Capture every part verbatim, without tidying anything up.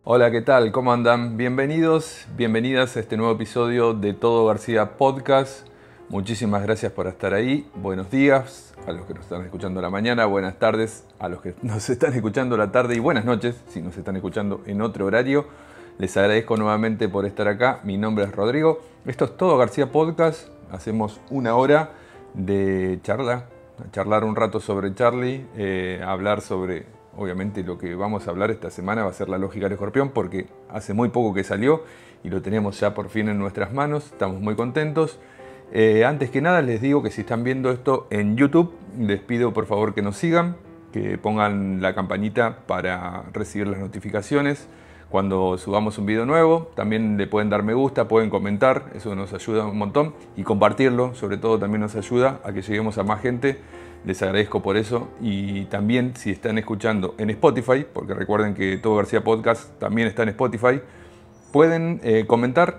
Hola, ¿qué tal? ¿Cómo andan? Bienvenidos, bienvenidas a este nuevo episodio de Todo García Podcast. Muchísimas gracias por estar ahí. Buenos días a los que nos están escuchando a la mañana, buenas tardes a los que nos están escuchando a la tarde y buenas noches si nos están escuchando en otro horario. Les agradezco nuevamente por estar acá. Mi nombre es Rodrigo. Esto es Todo García Podcast. Hacemos una hora de charla, charlar un rato sobre Charlie, eh, hablar sobre... Obviamente lo que vamos a hablar esta semana va a ser la lógica del escorpión porque hace muy poco que salió y lo tenemos ya por fin en nuestras manos, estamos muy contentos. Eh, antes que nada les digo que si están viendo esto en YouTube, les pido por favor que nos sigan, que pongan la campanita para recibir las notificaciones cuando subamos un video nuevo. También le pueden dar me gusta, pueden comentar, eso nos ayuda un montón, y compartirlo, sobre todo también nos ayuda a que lleguemos a más gente. Les agradezco por eso. Y también si están escuchando en Spotify, porque recuerden que Todo García Podcast también está en Spotify, pueden eh, comentar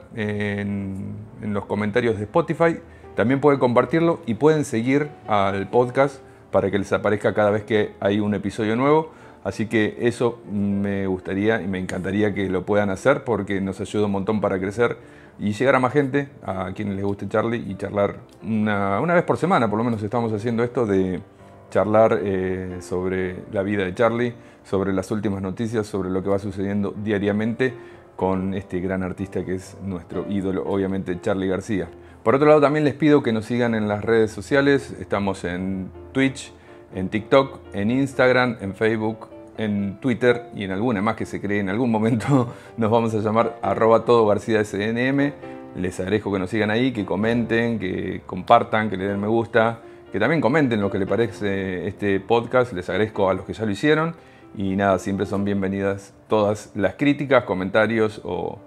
en, en los comentarios de Spotify, también pueden compartirlo y pueden seguir al podcast para que les aparezca cada vez que hay un episodio nuevo. Así que eso me gustaría y me encantaría que lo puedan hacer porque nos ayuda un montón para crecer y llegar a más gente, a quienes les guste Charlie, y charlar una, una vez por semana, por lo menos estamos haciendo esto de charlar eh, sobre la vida de Charlie, sobre las últimas noticias, sobre lo que va sucediendo diariamente con este gran artista que es nuestro ídolo, obviamente Charly García. Por otro lado, también les pido que nos sigan en las redes sociales. Estamos en Twitch, en TikTok, en Instagram, en Facebook, en Twitter y en alguna más que se cree en algún momento nos vamos a llamar arroba todo García S N M. Les agradezco que nos sigan ahí, que comenten, que compartan, que le den me gusta, que también comenten lo que les parece este podcast. Les agradezco a los que ya lo hicieron y nada, siempre son bienvenidas todas las críticas, comentarios o,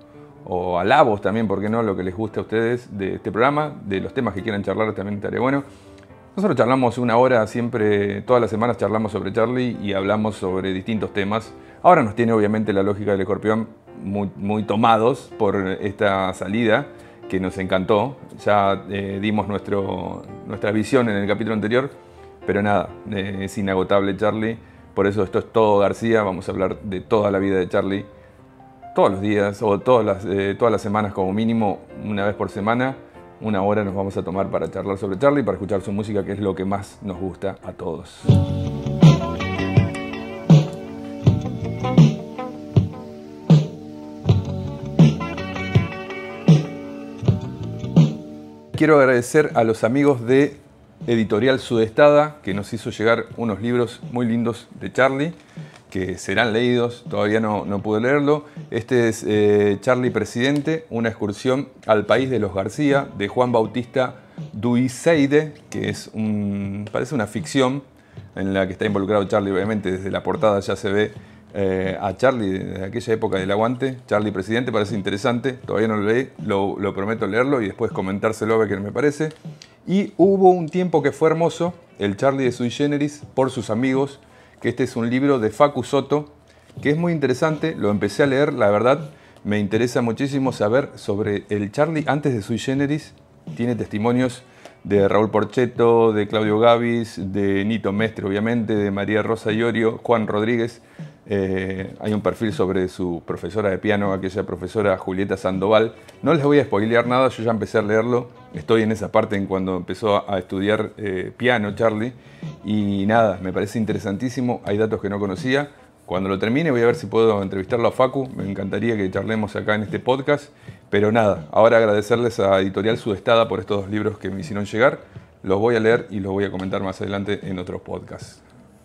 o alabos también, ¿por qué no? Lo que les guste a ustedes de este programa, de los temas que quieran charlar también estaría bueno. Nosotros charlamos una hora siempre, todas las semanas charlamos sobre Charlie y hablamos sobre distintos temas. Ahora nos tiene obviamente la lógica del escorpión muy, muy tomados por esta salida que nos encantó. Ya eh, dimos nuestro, nuestra visión en el capítulo anterior, pero nada, eh, es inagotable Charlie. Por eso esto es Todo García, vamos a hablar de toda la vida de Charlie todos los días o todas las, eh, todas las semanas como mínimo, una vez por semana. Una hora nos vamos a tomar para charlar sobre Charlie, para escuchar su música, que es lo que más nos gusta a todos. Quiero agradecer a los amigos de Editorial Sudestada, que nos hizo llegar unos libros muy lindos de Charlie, que serán leídos, todavía no, no pude leerlo. Este es eh, Charlie Presidente, una excursión al país de los García, de Juan Bautista Duiseide, que es un, parece una ficción en la que está involucrado Charlie. Obviamente desde la portada ya se ve eh, a Charlie desde aquella época del aguante. Charlie Presidente, parece interesante, todavía no lo leí, lo, lo prometo leerlo y después comentárselo a ver qué me parece. Y hubo un tiempo que fue hermoso, el Charlie de Sui Generis, por sus amigos, que este es un libro de Facu Soto, que es muy interesante, lo empecé a leer, la verdad, me interesa muchísimo saber sobre el Charlie antes de Sui Generis. Tiene testimonios de Raúl Porchetto, de Claudio Gavis, de Nito Mestre, obviamente, de María Rosa Iorio, Juan Rodríguez. Eh, hay un perfil sobre su profesora de piano, aquella profesora Julieta Sandoval. No les voy a spoilear nada, yo ya empecé a leerlo. Estoy en esa parte en cuando empezó a estudiar eh, piano Charlie. Y nada, me parece interesantísimo. Hay datos que no conocía. Cuando lo termine voy a ver si puedo entrevistarlo a Facu. Me encantaría que charlemos acá en este podcast. Pero nada, ahora agradecerles a Editorial Sudestada por estos dos libros que me hicieron llegar. Los voy a leer y los voy a comentar más adelante en otros podcasts.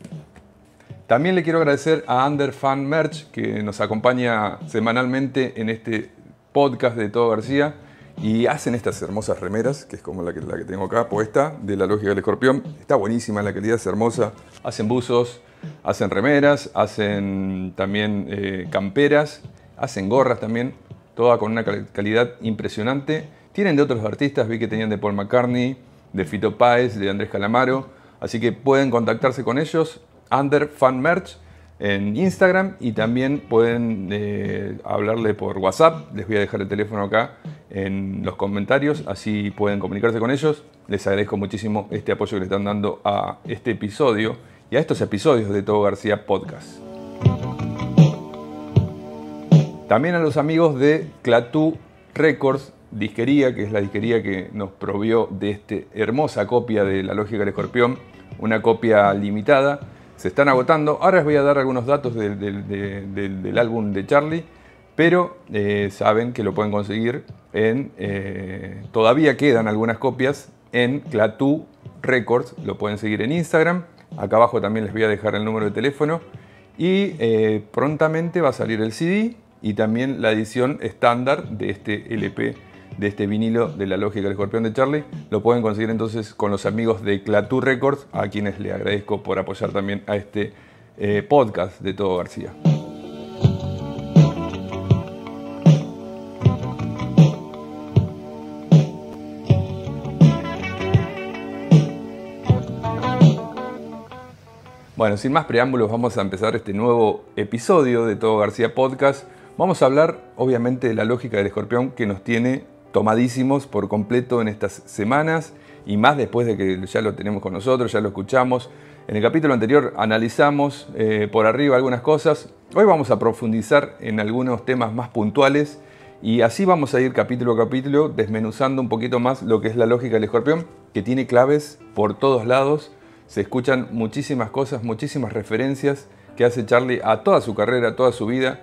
También le quiero agradecer a Under Fan Merch, que nos acompaña semanalmente en este podcast de Todo García y hacen estas hermosas remeras, que es como la que, la que tengo acá puesta, de la lógica del escorpión. Está buenísima, la calidad es hermosa. Hacen buzos, hacen remeras, hacen también eh, camperas, hacen gorras también, toda con una calidad impresionante. Tienen de otros artistas, vi que tenían de Paul McCartney, de Fito Páez, de Andrés Calamaro, así que pueden contactarse con ellos. Under Fan Merch en Instagram y también pueden eh, hablarle por WhatsApp. Les voy a dejar el teléfono acá en los comentarios, así pueden comunicarse con ellos. Les agradezco muchísimo este apoyo que le están dando a este episodio y a estos episodios de Todo García Podcast. También a los amigos de Clatú Records, disquería, que es la disquería que nos provió de esta hermosa copia de La Lógica del Escorpión, una copia limitada. Se están agotando. Ahora les voy a dar algunos datos de, de, de, de, del álbum de Charlie, pero eh, saben que lo pueden conseguir en... Eh, todavía quedan algunas copias en Clatú Records. Lo pueden seguir en Instagram. Acá abajo también les voy a dejar el número de teléfono. Y eh, prontamente va a salir el C D y también la edición estándar de este L P, de este vinilo de La Lógica del Escorpión de Charlie. Lo pueden conseguir entonces con los amigos de Clatú Records, a quienes le agradezco por apoyar también a este eh, podcast de Todo García. Bueno, sin más preámbulos, vamos a empezar este nuevo episodio de Todo García Podcast. Vamos a hablar, obviamente, de La Lógica del Escorpión, que nos tiene tomadísimos por completo en estas semanas, y más después de que ya lo tenemos con nosotros, ya lo escuchamos. En el capítulo anterior analizamos eh, por arriba algunas cosas. Hoy vamos a profundizar en algunos temas más puntuales, y así vamos a ir capítulo a capítulo desmenuzando un poquito más lo que es La Lógica del Escorpión, que tiene claves por todos lados. Se escuchan muchísimas cosas, muchísimas referencias que hace Charlie a toda su carrera, a toda su vida,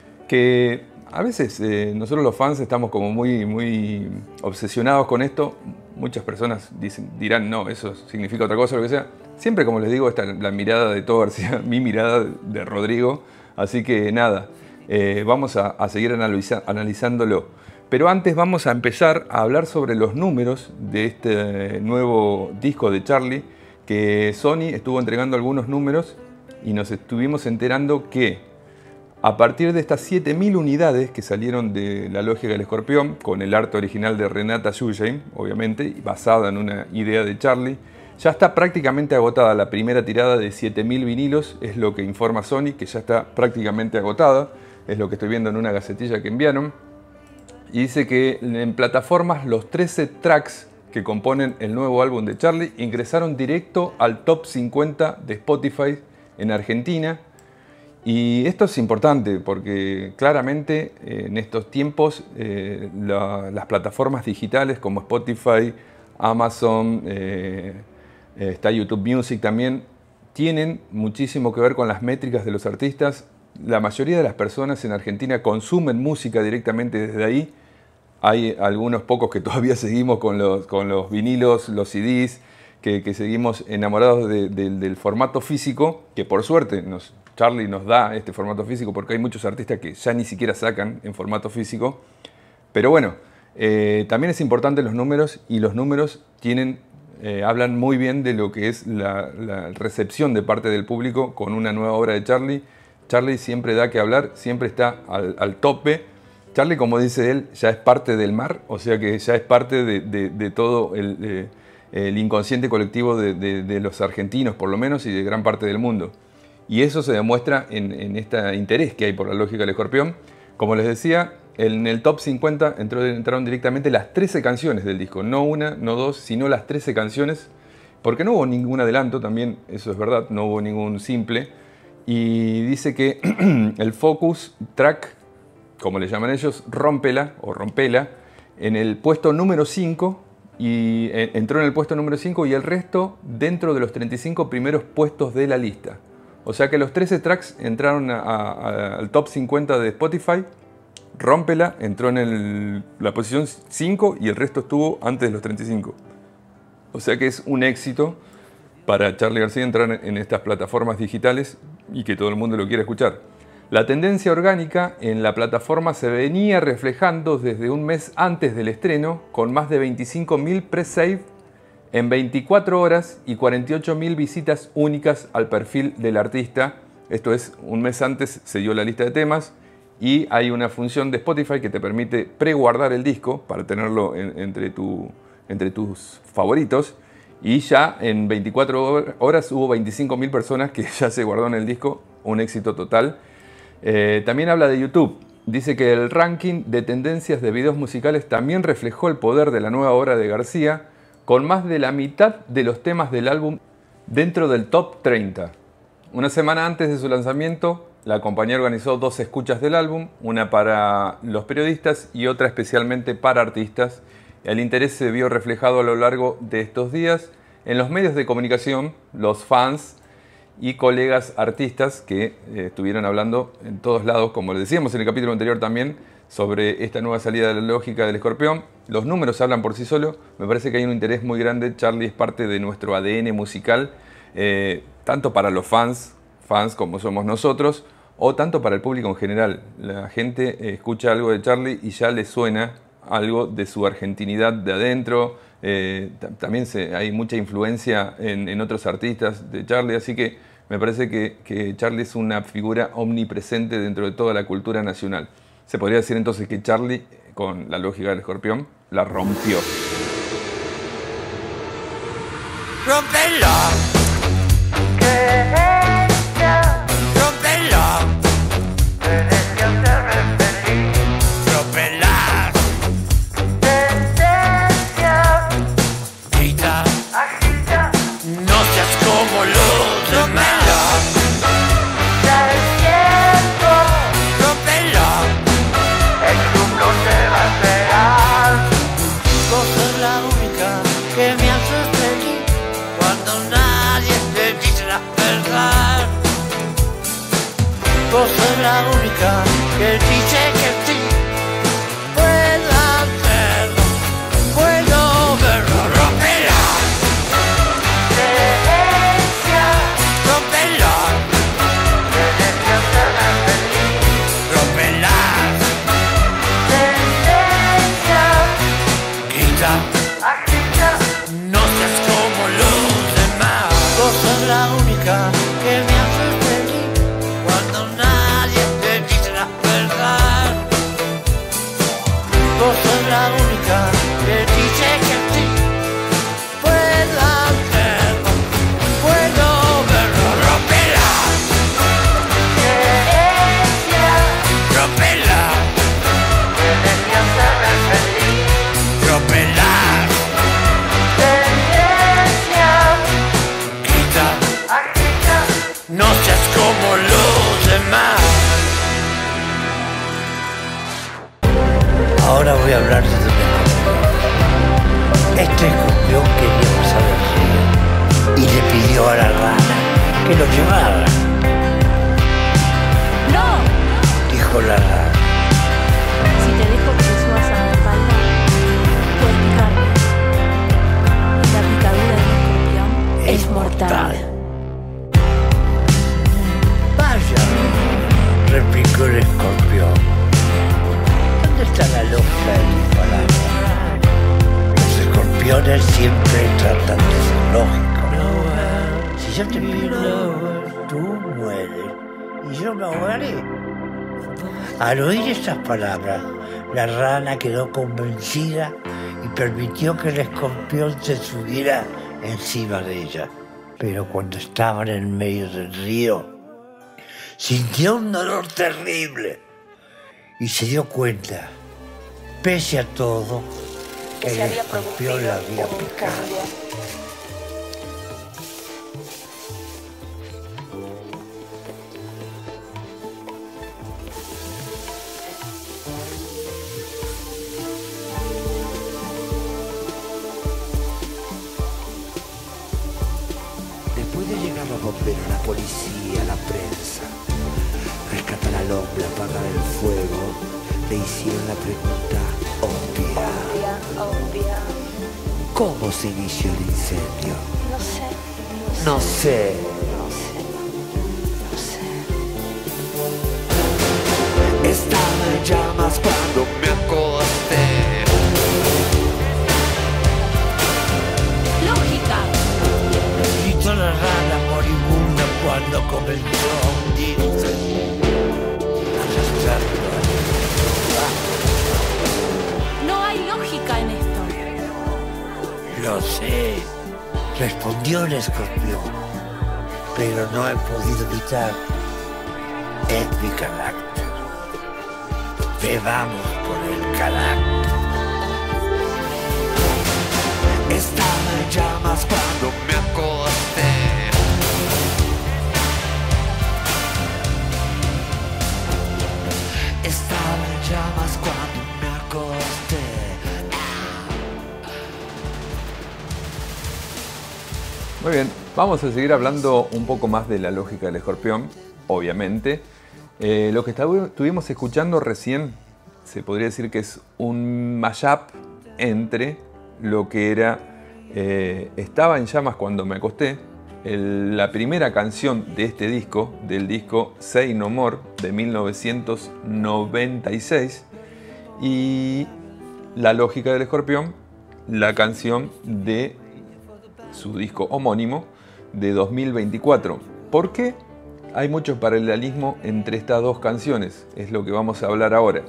que a veces eh, nosotros los fans estamos como muy, muy obsesionados con esto. Muchas personas dicen, dirán, no, eso significa otra cosa, lo que sea. Siempre, como les digo, esta es la mirada de Todo García, mi mirada de Rodrigo. Así que nada, eh, vamos a, a seguir analiza, analizándolo. Pero antes vamos a empezar a hablar sobre los números de este nuevo disco de Charlie, que Sony estuvo entregando algunos números y nos estuvimos enterando que a partir de estas siete mil unidades que salieron de La Lógica del Escorpión, con el arte original de Renata Schulheim, obviamente, basada en una idea de Charlie, ya está prácticamente agotada la primera tirada de siete mil vinilos, es lo que informa Sony, que ya está prácticamente agotada, es lo que estoy viendo en una gacetilla que enviaron, y dice que en plataformas los trece tracks que componen el nuevo álbum de Charlie ingresaron directo al top cincuenta de Spotify en Argentina. Y esto es importante porque claramente eh, en estos tiempos eh, la, las plataformas digitales como Spotify, Amazon, eh, eh, está YouTube Music también, tienen muchísimo que ver con las métricas de los artistas. La mayoría de las personas en Argentina consumen música directamente desde ahí. Hay algunos pocos que todavía seguimos con los, con los vinilos, los C Ds, que, que seguimos enamorados de, de, del formato físico, que por suerte nos, Charlie nos da este formato físico, porque hay muchos artistas que ya ni siquiera sacan en formato físico. Pero bueno, eh, también es importante los números, y los números tienen, eh, hablan muy bien de lo que es la, la recepción de parte del público con una nueva obra de Charlie. Charlie siempre da que hablar, siempre está al, al tope. Charlie, como dice él, ya es parte del mar, o sea que ya es parte de, de, de todo el, eh, el inconsciente colectivo de, de, de los argentinos, por lo menos, y de gran parte del mundo. Y eso se demuestra en, en este interés que hay por La Lógica del Escorpión. Como les decía, en el top cincuenta entró, entraron directamente las trece canciones del disco, no una, no dos, sino las trece canciones, porque no hubo ningún adelanto, también eso es verdad, no hubo ningún simple. Y dice que el focus track, como le llaman ellos, Rómpela o Rompela, en el puesto número cinco, y entró en el puesto número cinco, y el resto dentro de los treinta y cinco primeros puestos de la lista. O sea que los trece tracks entraron a, a, al top cincuenta de Spotify. Rómpela entró en el, la posición cinco, y el resto estuvo antes de los treinta y cinco. O sea que es un éxito para Charlie García entrar en estas plataformas digitales y que todo el mundo lo quiera escuchar. La tendencia orgánica en la plataforma se venía reflejando desde un mes antes del estreno, con más de veinticinco mil pre-save en veinticuatro horas y cuarenta y ocho mil visitas únicas al perfil del artista. Esto es, un mes antes se dio la lista de temas, y hay una función de Spotify que te permite preguardar el disco para tenerlo en, entre, tu, entre tus favoritos. Y ya en veinticuatro horas hubo veinticinco mil personas que ya se guardaron el disco, un éxito total. Eh, también habla de YouTube. Dice que el ranking de tendencias de videos musicales también reflejó el poder de la nueva obra de García, con más de la mitad de los temas del álbum dentro del top treinta. Una semana antes de su lanzamiento, la compañía organizó dos escuchas del álbum, una para los periodistas y otra especialmente para artistas. El interés se vio reflejado a lo largo de estos días en los medios de comunicación, los fans y colegas artistas que eh, estuvieron hablando en todos lados, como les decíamos en el capítulo anterior también, sobre esta nueva salida de la lógica del escorpión. Los números hablan por sí solos. Me parece que hay un interés muy grande. Charlie es parte de nuestro A D N musical, eh, tanto para los fans, fans como somos nosotros, o tanto para el público en general. La gente eh, escucha algo de Charlie y ya le suena algo de su argentinidad de adentro. Eh, también se, hay mucha influencia en, en otros artistas de Charlie, así que me parece que, que Charlie es una figura omnipresente dentro de toda la cultura nacional. Se podría decir entonces que Charlie, con la lógica del escorpión, la rompió. Rompela, rompela, rompela, grita, no seas como los demás. Vos sos la única que dice que sí. Puedo hacerlo, puedo verlo. Rompela, creencia, rompela, tienes que hacerme feliz. Rompela, tendencia, grita, agita, no seas como los demás. Vos sos la única que me hace feliz. Vos sos la única que dice que sí. Puedo hacerlo, puedo verlo. Rompela, creencia, rompela, tienes que hacerme feliz. Rompela, tendencia, grita, agita, no seas como los demás. Ahora voy a hablar de un escorpión. Este escorpión quería pasar el río y le pidió a la rana que lo llevara. ¡No! Dijo la rana. Si te dejo que te subas a mi espalda, puedes picarme. La picadura del escorpión es, es mortal. Vaya, replicó el escorpión. ¿Dónde está la lógica de tus palabras? Los escorpiones siempre tratan de ser lógicos. Si yo te pido, tú mueres y yo me ahogaré. Al oír estas palabras, la rana quedó convencida y permitió que el escorpión se subiera encima de ella. Pero cuando estaban en medio del río, sintió un dolor terrible. Y se dio cuenta, pese a todo, que el escorpión la había picado. Después de llegar los bomberos, la policía, la prensa, rescatar al hombre, apagar el fuego, le hicieron la pregunta obvia. Obvia, obvia. ¿Cómo se inició el incendio? No sé, No sé. no sé, no sé. Estaba en llamas cuando me acosté. ¡Lógica! Gritó la rana moribunda cuando comenzó a hundirse. Arrastrando No hay lógica en esto. Lo sé, respondió el escorpión, pero no he podido evitar. Es mi carácter. Bebamos por el carácter. Estaba en llamas cuando me acosté. llamas cuando me acosté. Muy bien, vamos a seguir hablando un poco más de la lógica del escorpión, obviamente. Eh, lo que estuvimos escuchando recién se podría decir que es un mashup entre lo que era eh, Estaba en llamas cuando me acosté, el, la primera canción de este disco, del disco Say No More de mil novecientos noventa y seis, y La lógica del escorpión, la canción de su disco homónimo de dos mil veinticuatro. ¿Por qué hay mucho paralelismo entre estas dos canciones? Es lo que vamos a hablar ahora.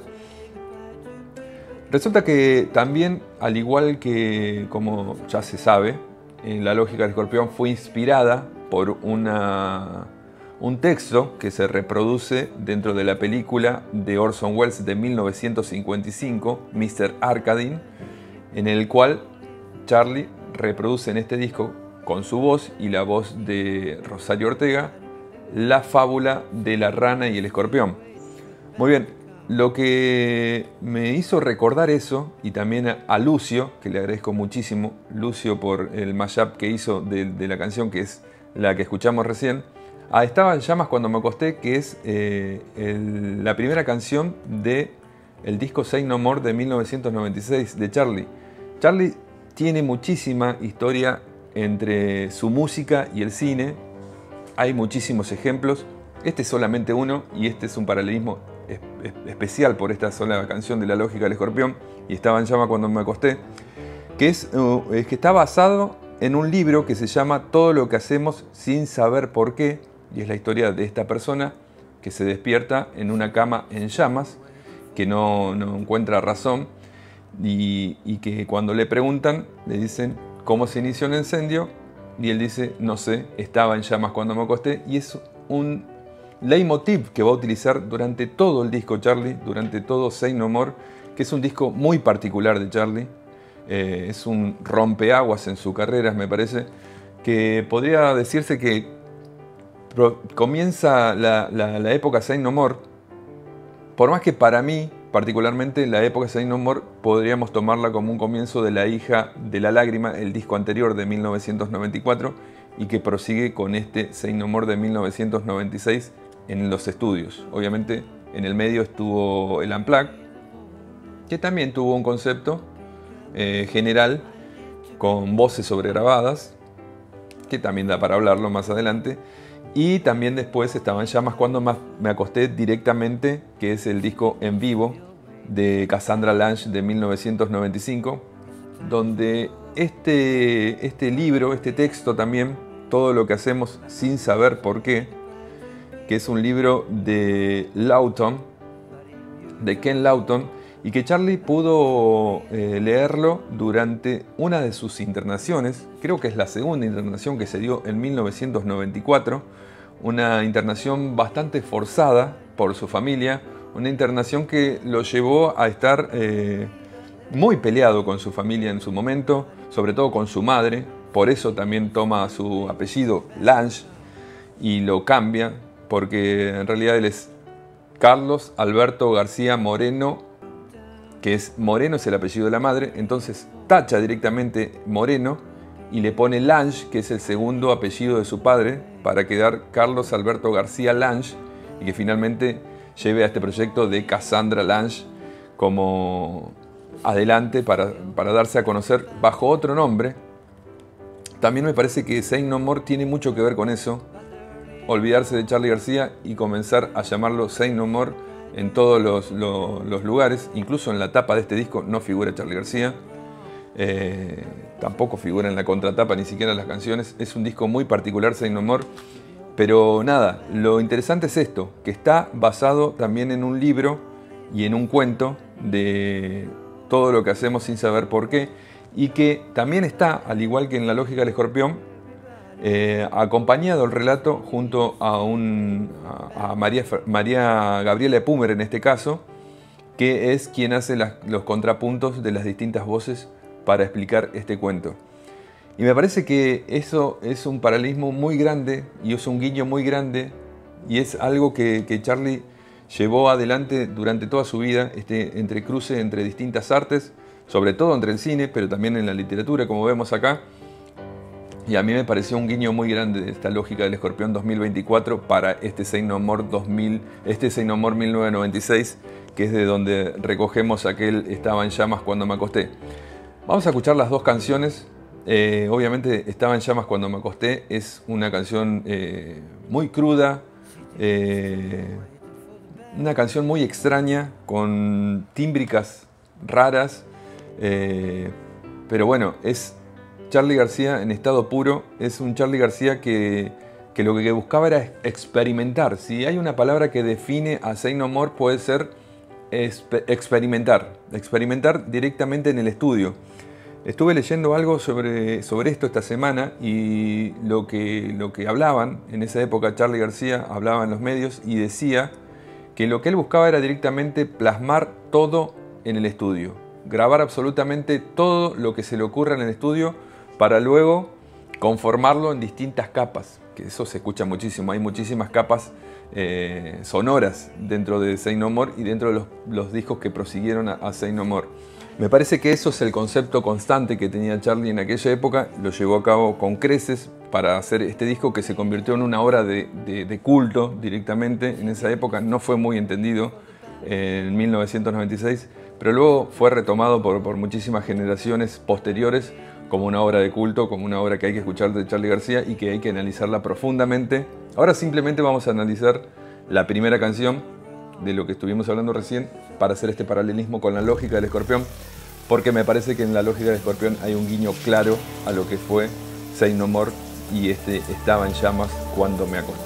Resulta que también, al igual que, como ya se sabe, en La lógica del escorpión fue inspirada por una, un texto que se reproduce dentro de la película de Orson Welles de mil novecientos cincuenta y cinco, mister Arkadin, en el cual Charlie reproduce en este disco, con su voz y la voz de Rosario Ortega, la fábula de la rana y el escorpión. Muy bien. Lo que me hizo recordar eso, y también a Lucio, que le agradezco muchísimo, Lucio, por el mashup que hizo de, de la canción, que es la que escuchamos recién, a Estaba en llamas cuando me acosté, que es eh, el, la primera canción del disco Say No More de mil novecientos noventa y seis de Charlie. Charlie tiene muchísima historia entre su música y el cine, hay muchísimos ejemplos, este es solamente uno, y este es un paralelismo especial por esta sola canción de La lógica del escorpión, y Estaba en llama cuando me acosté, que es, uh, es que está basado en un libro que se llama Todo lo que hacemos sin saber por qué, y es la historia de esta persona que se despierta en una cama en llamas, que no, no encuentra razón, y, y que cuando le preguntan, le dicen cómo se inició el incendio, y él dice, no sé, estaba en llamas cuando me acosté, y es un leitmotiv que va a utilizar durante todo el disco Charlie, durante todo Say No More, que es un disco muy particular de Charlie, eh, es un rompeaguas en su carrera, me parece, que podría decirse que comienza la, la, la época Say No More, por más que para mí, particularmente, la época Say No More podríamos tomarla como un comienzo de La hija de la lágrima, el disco anterior de mil novecientos noventa y cuatro, y que prosigue con este Say No More de mil novecientos noventa y seis, en los estudios. Obviamente en el medio estuvo el Unplugged, que también tuvo un concepto eh, general con voces sobregrabadas, que también da para hablarlo más adelante, y también después Estaba en llamas cuando me acosté directamente, que es el disco en vivo de Cassandra Lange de mil novecientos noventa y cinco, donde este, este libro, este texto también, Todo lo que hacemos sin saber por qué, que es un libro de Lawton, de Ken Lawton, y que Charlie pudo eh, leerlo durante una de sus internaciones, creo que es la segunda internación que se dio en mil novecientos noventa y cuatro, una internación bastante forzada por su familia, una internación que lo llevó a estar eh, muy peleado con su familia en su momento, sobre todo con su madre, por eso también toma su apellido Lange y lo cambia, porque en realidad él es Carlos Alberto García Moreno, que es Moreno es el apellido de la madre, entonces tacha directamente Moreno y le pone Lange, que es el segundo apellido de su padre, para quedar Carlos Alberto García Lange, y que finalmente lleve a este proyecto de Cassandra Lange como adelante para, para darse a conocer bajo otro nombre. También me parece que Say No More tiene mucho que ver con eso, olvidarse de Charly García y comenzar a llamarlo Say No More en todos los, los, los lugares. Incluso en la tapa de este disco no figura Charly García, eh, tampoco figura en la contratapa ni siquiera en las canciones. Es un disco muy particular, Say No More, pero nada, lo interesante es esto, que está basado también en un libro y en un cuento de Todo lo que hacemos sin saber por qué, y que también está, al igual que en La lógica del escorpión, Eh, acompañado el relato junto a, un, a, a María, María Gabriela Epumer en este caso, que es quien hace las, los contrapuntos de las distintas voces para explicar este cuento. Y me parece que eso es un paralelismo muy grande y es un guiño muy grande y es algo que, que Charly llevó adelante durante toda su vida este entrecruce entre distintas artes, sobre todo entre el cine, pero también en la literatura, como vemos acá. Y a mí me pareció un guiño muy grande de esta lógica del Escorpión dos mil veinticuatro para este Say No More dos mil, este Say No More mil novecientos noventa y seis, que es de donde recogemos aquel Estaba en llamas cuando me acosté. Vamos a escuchar las dos canciones. Eh, obviamente Estaba en llamas cuando me acosté es una canción eh, muy cruda, eh, una canción muy extraña, con tímbricas raras, eh, pero bueno, es Charly García en estado puro. Es un Charly García que, que lo que buscaba era experimentar. Si hay una palabra que define a Say No More, puede ser experimentar, experimentar directamente en el estudio. Estuve leyendo algo sobre, sobre esto esta semana y lo que, lo que hablaban en esa época Charly García, hablaba en los medios y decía que lo que él buscaba era directamente plasmar todo en el estudio, grabar absolutamente todo lo que se le ocurra en el estudio para luego conformarlo en distintas capas, que eso se escucha muchísimo, hay muchísimas capas eh, sonoras dentro de Say No More y dentro de los, los discos que prosiguieron a, a Say No More. Me parece que eso es el concepto constante que tenía Charly en aquella época, lo llevó a cabo con creces para hacer este disco que se convirtió en una obra de, de, de culto directamente. En esa época no fue muy entendido, eh, en mil novecientos noventa y seis, pero luego fue retomado por, por muchísimas generaciones posteriores como una obra de culto, como una obra que hay que escuchar de Charly García y que hay que analizarla profundamente. Ahora simplemente vamos a analizar la primera canción de lo que estuvimos hablando recién para hacer este paralelismo con la lógica del Escorpión, porque me parece que en la lógica del Escorpión hay un guiño claro a lo que fue Say No More y este Estaba en llamas cuando me acosté.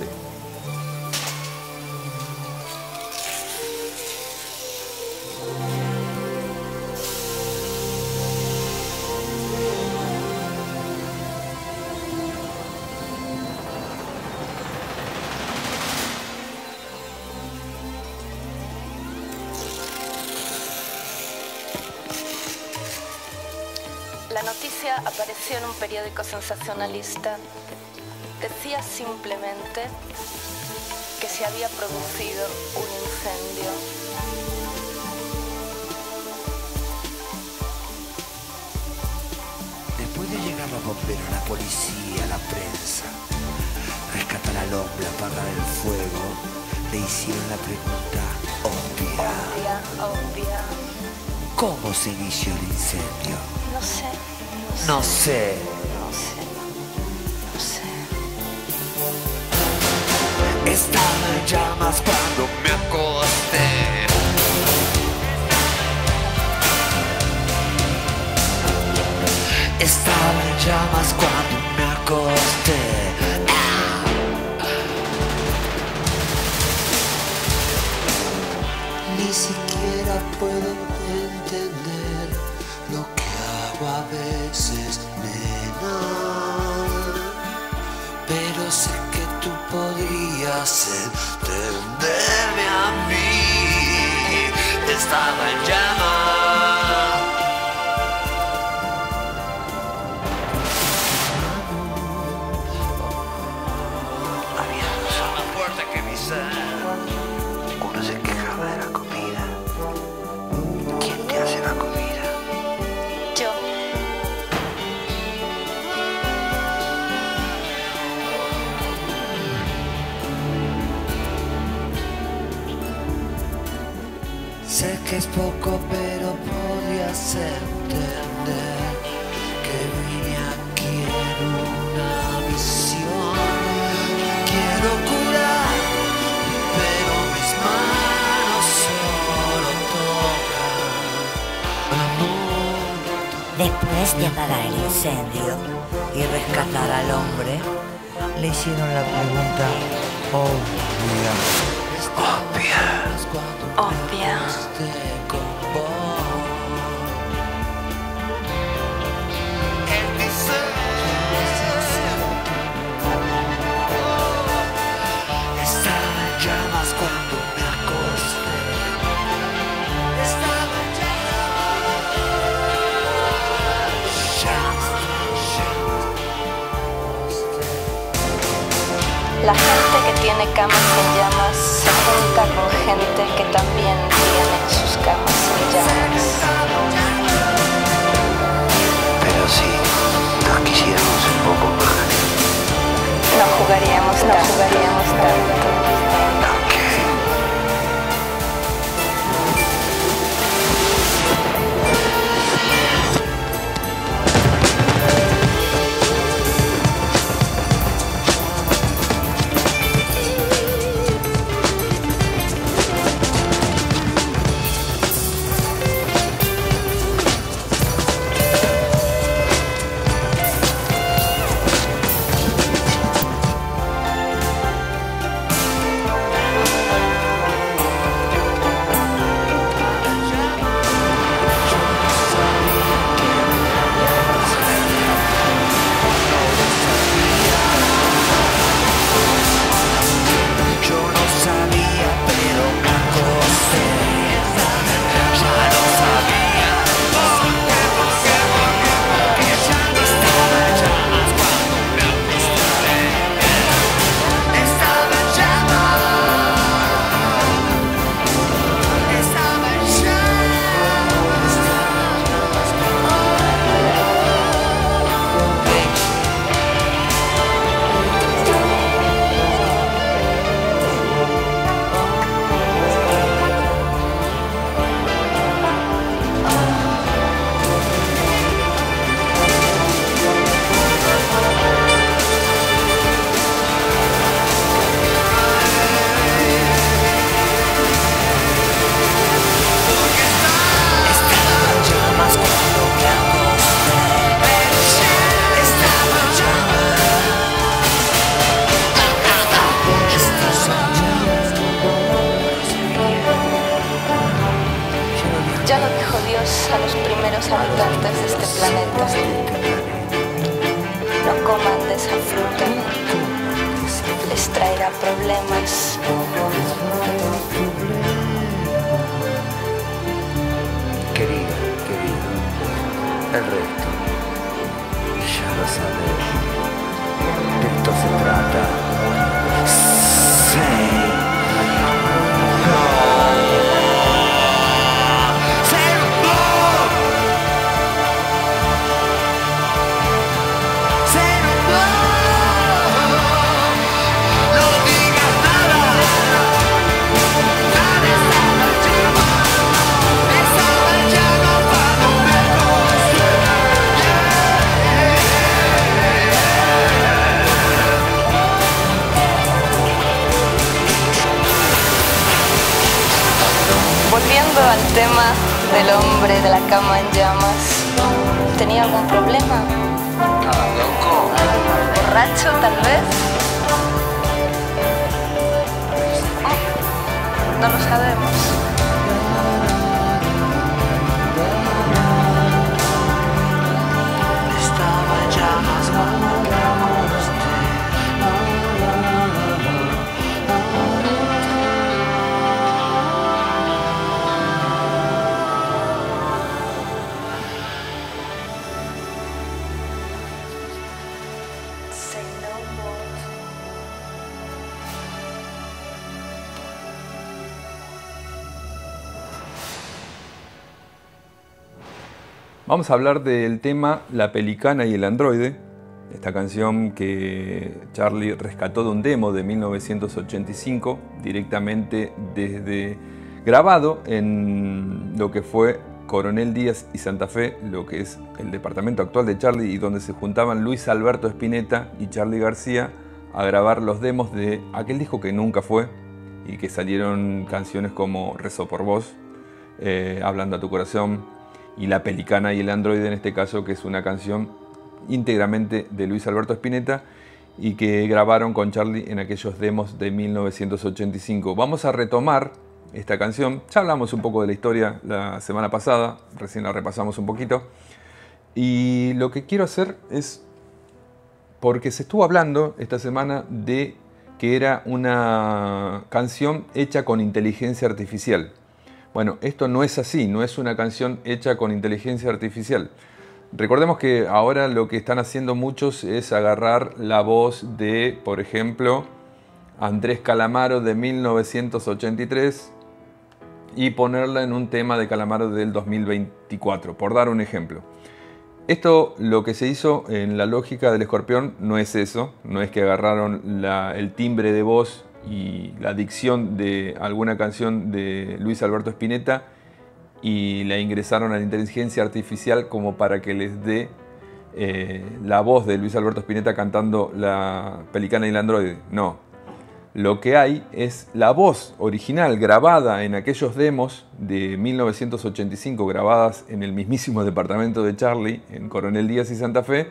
La noticia apareció en un periódico sensacionalista. Decía simplemente que se había producido un incendio. Después de llegar los bomberos, la policía, la prensa, rescatar al hombre, apagar el fuego, le hicieron la pregunta obvia. Obvia, obvia. ¿Cómo se inició el incendio? No sé. No sé. No sé. No sé. Estaba en llamas cuando me acosté. Estaba en llamas cuando me acosté. Ah. Ni siquiera puedo entender lo que hago a veces, nena, pero sé que tú podrías entenderme a mí. Estaba en llamas. Había cosas más fuertes que mi ser. Uno se quejaba de la comida. ¿Quién te hace la comida? Yo. Sé que es poco, pero podías entender que vine aquí en una misión. Quiero curar, pero mis manos solo tocan amor. Después de apagar el incendio y rescatar al hombre, le hicieron la pregunta obvia. Obvia. Obvia. La gente que tiene camas en llamas se junta con gente que también tiene sus camas en llamas. Pero si nos quisiéramos un poco más, No jugaríamos, no jugaríamos tanto. ¿por qué? Ya lo dijo Dios a los primeros habitantes de este planeta. No coman de esa fruta, les traerá problemas. Querido, querido, el resto ya lo sabes. De esto se trata. Sí. Volviendo al tema del hombre de la cama en llamas, ¿tenía algún problema? ¿Estás loco? ¿Borracho, tal vez? No lo sabemos. Estaba en llamas cuando me acosté. Say no more. Vamos a hablar del tema La Pelicana y el Androide, esta canción que Charlie rescató de un demo de mil novecientos ochenta y cinco, directamente desde grabado en lo que fue Coronel Díaz y Santa Fe, lo que es el departamento actual de Charlie, y donde se juntaban Luis Alberto Spinetta y Charly García a grabar los demos de aquel disco que nunca fue, y que salieron canciones como Rezo por Vos, eh, Hablando a tu Corazón, y La Pelicana y el Androide en este caso, que es una canción íntegramente de Luis Alberto Spinetta y que grabaron con Charly en aquellos demos de mil novecientos ochenta y cinco. Vamos a retomar esta canción. Ya hablamos un poco de la historia la semana pasada, recién la repasamos un poquito. Y lo que quiero hacer es, porque se estuvo hablando esta semana de que era una canción hecha con inteligencia artificial. Bueno, esto no es así, no es una canción hecha con inteligencia artificial. Recordemos que ahora lo que están haciendo muchos es agarrar la voz de, por ejemplo, Andrés Calamaro de mil novecientos ochenta y tres y ponerla en un tema de Calamaro del dos mil veinticuatro, por dar un ejemplo. Esto, lo que se hizo en la lógica del Escorpión, no es eso, no es que agarraron la, el timbre de voz y la dicción de alguna canción de Luis Alberto Spinetta y la ingresaron a la inteligencia artificial como para que les dé eh, la voz de Luis Alberto Spinetta cantando La Pelicana y el Androide. No. Lo que hay es la voz original grabada en aquellos demos de mil novecientos ochenta y cinco, grabadas en el mismísimo departamento de Charlie, en Coronel Díaz y Santa Fe.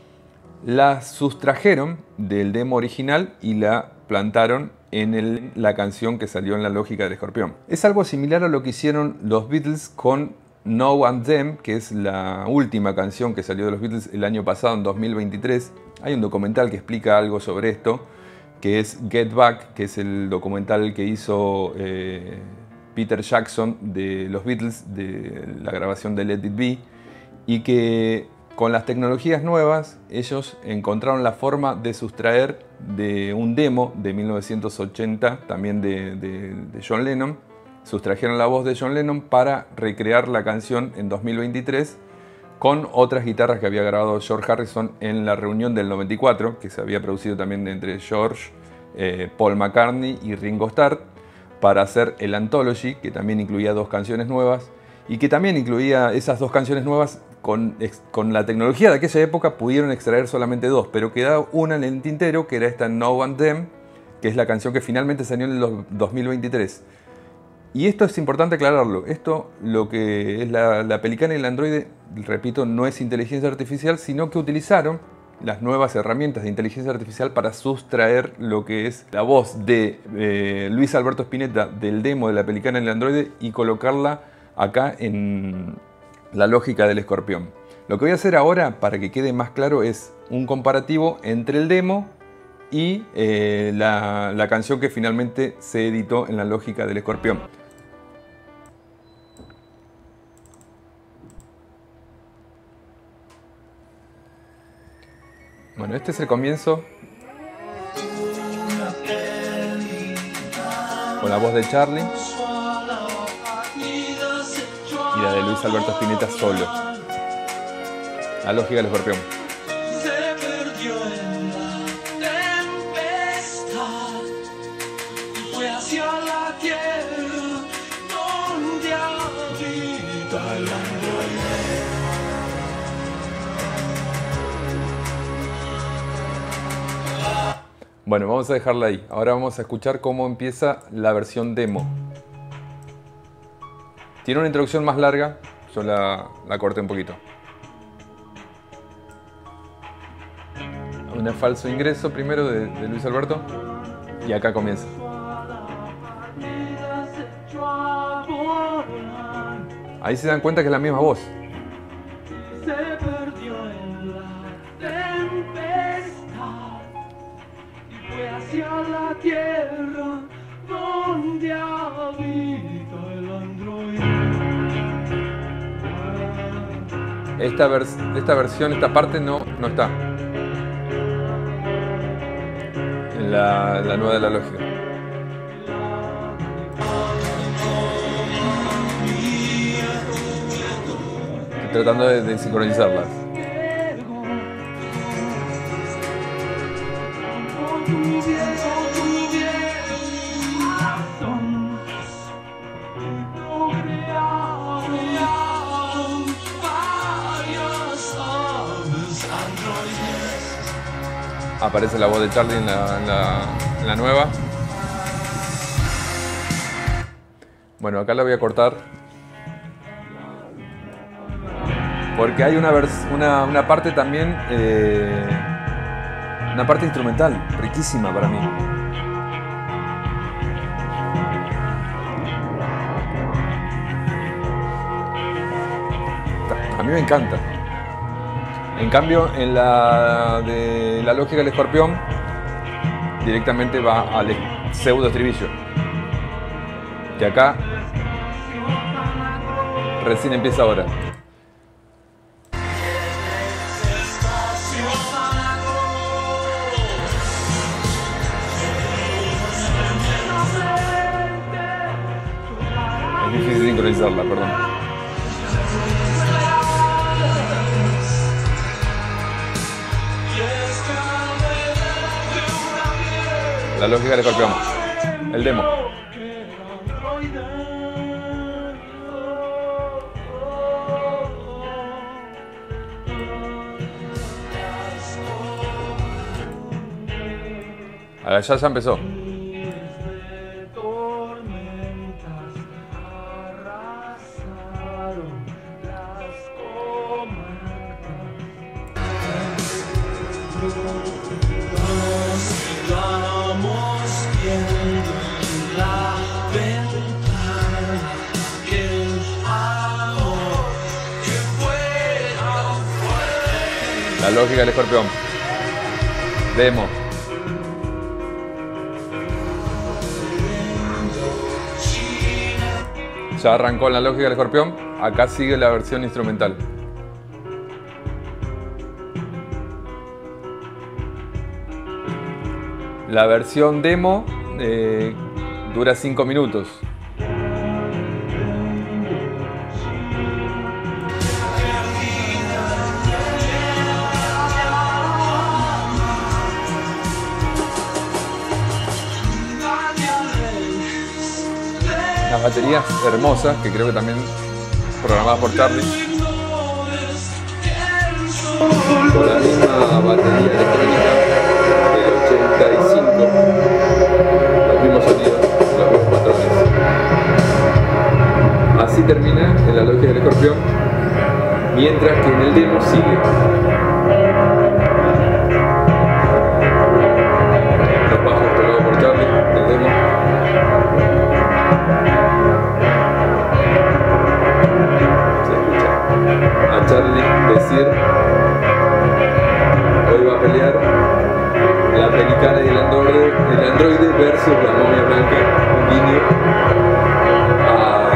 La sustrajeron del demo original y la plantaron en el, la canción que salió en la lógica del Escorpión. Es algo similar a lo que hicieron los Beatles con Now and Then, que es la última canción que salió de los Beatles el año pasado, en dos mil veintitrés. Hay un documental que explica algo sobre esto, que es Get Back, que es el documental que hizo eh, Peter Jackson de los Beatles, de la grabación de Let It Be, y que con las tecnologías nuevas ellos encontraron la forma de sustraer de un demo de mil novecientos ochenta, también de, de, de John Lennon, sustrajeron la voz de John Lennon para recrear la canción en dos mil veintitrés con otras guitarras que había grabado George Harrison en la reunión del noventa y cuatro, que se había producido también entre George, eh, Paul McCartney y Ringo Starr, para hacer el Anthology, que también incluía dos canciones nuevas, y que también incluía esas dos canciones nuevas con, con la tecnología de aquella época pudieron extraer solamente dos, pero quedaba una en el tintero, que era esta Now and Then, que es la canción que finalmente salió en el dos mil veintitrés. Y esto es importante aclararlo. Esto, lo que es la, la Pelicana y el Androide, repito, no es inteligencia artificial, sino que utilizaron las nuevas herramientas de inteligencia artificial para sustraer lo que es la voz de eh, Luis Alberto Spinetta del demo de la Pelicana y el Androide y colocarla acá en la lógica del Escorpión. Lo que voy a hacer ahora, para que quede más claro, es un comparativo entre el demo y eh, la, la canción que finalmente se editó en la lógica del Escorpión. Bueno, este es el comienzo con la voz de Charlie y la de Luis Alberto Spinetta solo. La lógica del Escorpión. Bueno, vamos a dejarla ahí. Ahora vamos a escuchar cómo empieza la versión demo. Tiene una introducción más larga, yo la, la corté un poquito. Un falso ingreso primero de, de Luis Alberto y acá comienza. Ahí se dan cuenta que es la misma voz. Hacia la tierra donde habita el androide. Esta, vers esta versión, esta parte no, no está en la, la nueva de la lógica. Estoy tratando de, de sincronizarlas. Aparece la voz de Charlie en la, en la, en la nueva. Bueno, acá la voy a cortar porque hay una, una, una parte también, eh, una parte instrumental riquísima para mí. A mí me encanta. En cambio, en la de la lógica del Escorpión, directamente va al pseudo estribillo. Que acá recién empieza ahora. sincronizarla, perdón. La lógica del escorpión. El demo. Ahora ya, ya empezó. La lógica del escorpión. Demo. Ya arrancó la lógica del escorpión. Acá sigue la versión instrumental. La versión demo eh, dura cinco minutos. Las baterías hermosas, que creo que también programadas por Charlie. Con la misma batería electrónica del ochenta y cinco. Los mismos sonidos, los mismos patrones. Así termina en la lógica del escorpión, mientras que en el demo sigue. Los bajos tocados por Charlie del demo. A Charlie decir: hoy va a pelear la pelicana y el androide, el androide versus la momia blanca. Un guiño a...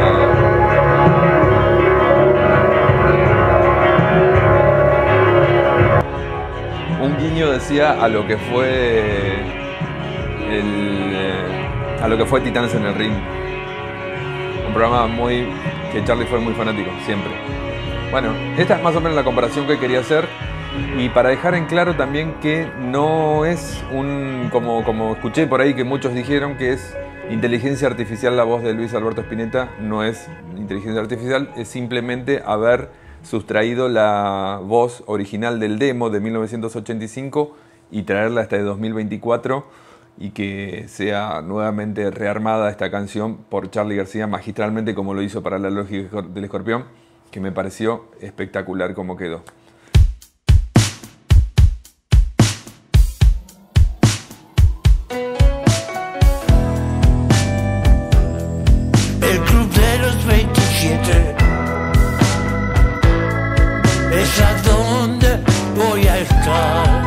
un guiño, decía, a lo que fue el, a lo que fue Titanes en el Ring, un programa muy que Charlie fue muy fanático siempre. Bueno, esta es más o menos la comparación que quería hacer, y para dejar en claro también que no es un, como, como escuché por ahí que muchos dijeron que es inteligencia artificial la voz de Luis Alberto Spinetta. No es inteligencia artificial, es simplemente haber sustraído la voz original del demo de mil novecientos ochenta y cinco y traerla hasta el dos mil veinticuatro, y que sea nuevamente rearmada esta canción por Charly García magistralmente, como lo hizo para la lógica del escorpión, que me pareció espectacular como quedó. El club de los veintisiete es a donde voy a estar.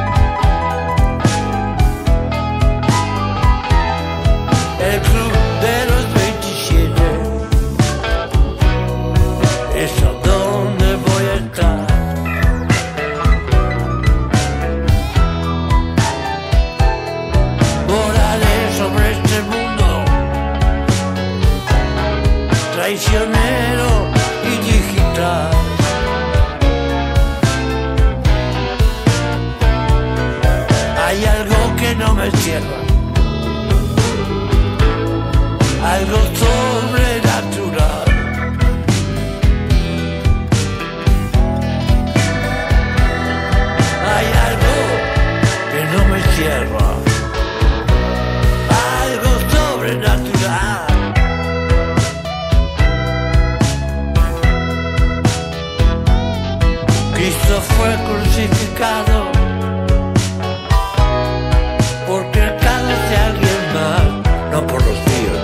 El club de los veintisiete es a donde voy a estar. Volaré sobre este mundo traicionero y digital. Hay algo que no me cierra, algo sobrenatural. Hay algo que no me cierra, algo sobrenatural. Cristo fue crucificado porque el caso de alguien más, no por los tíos.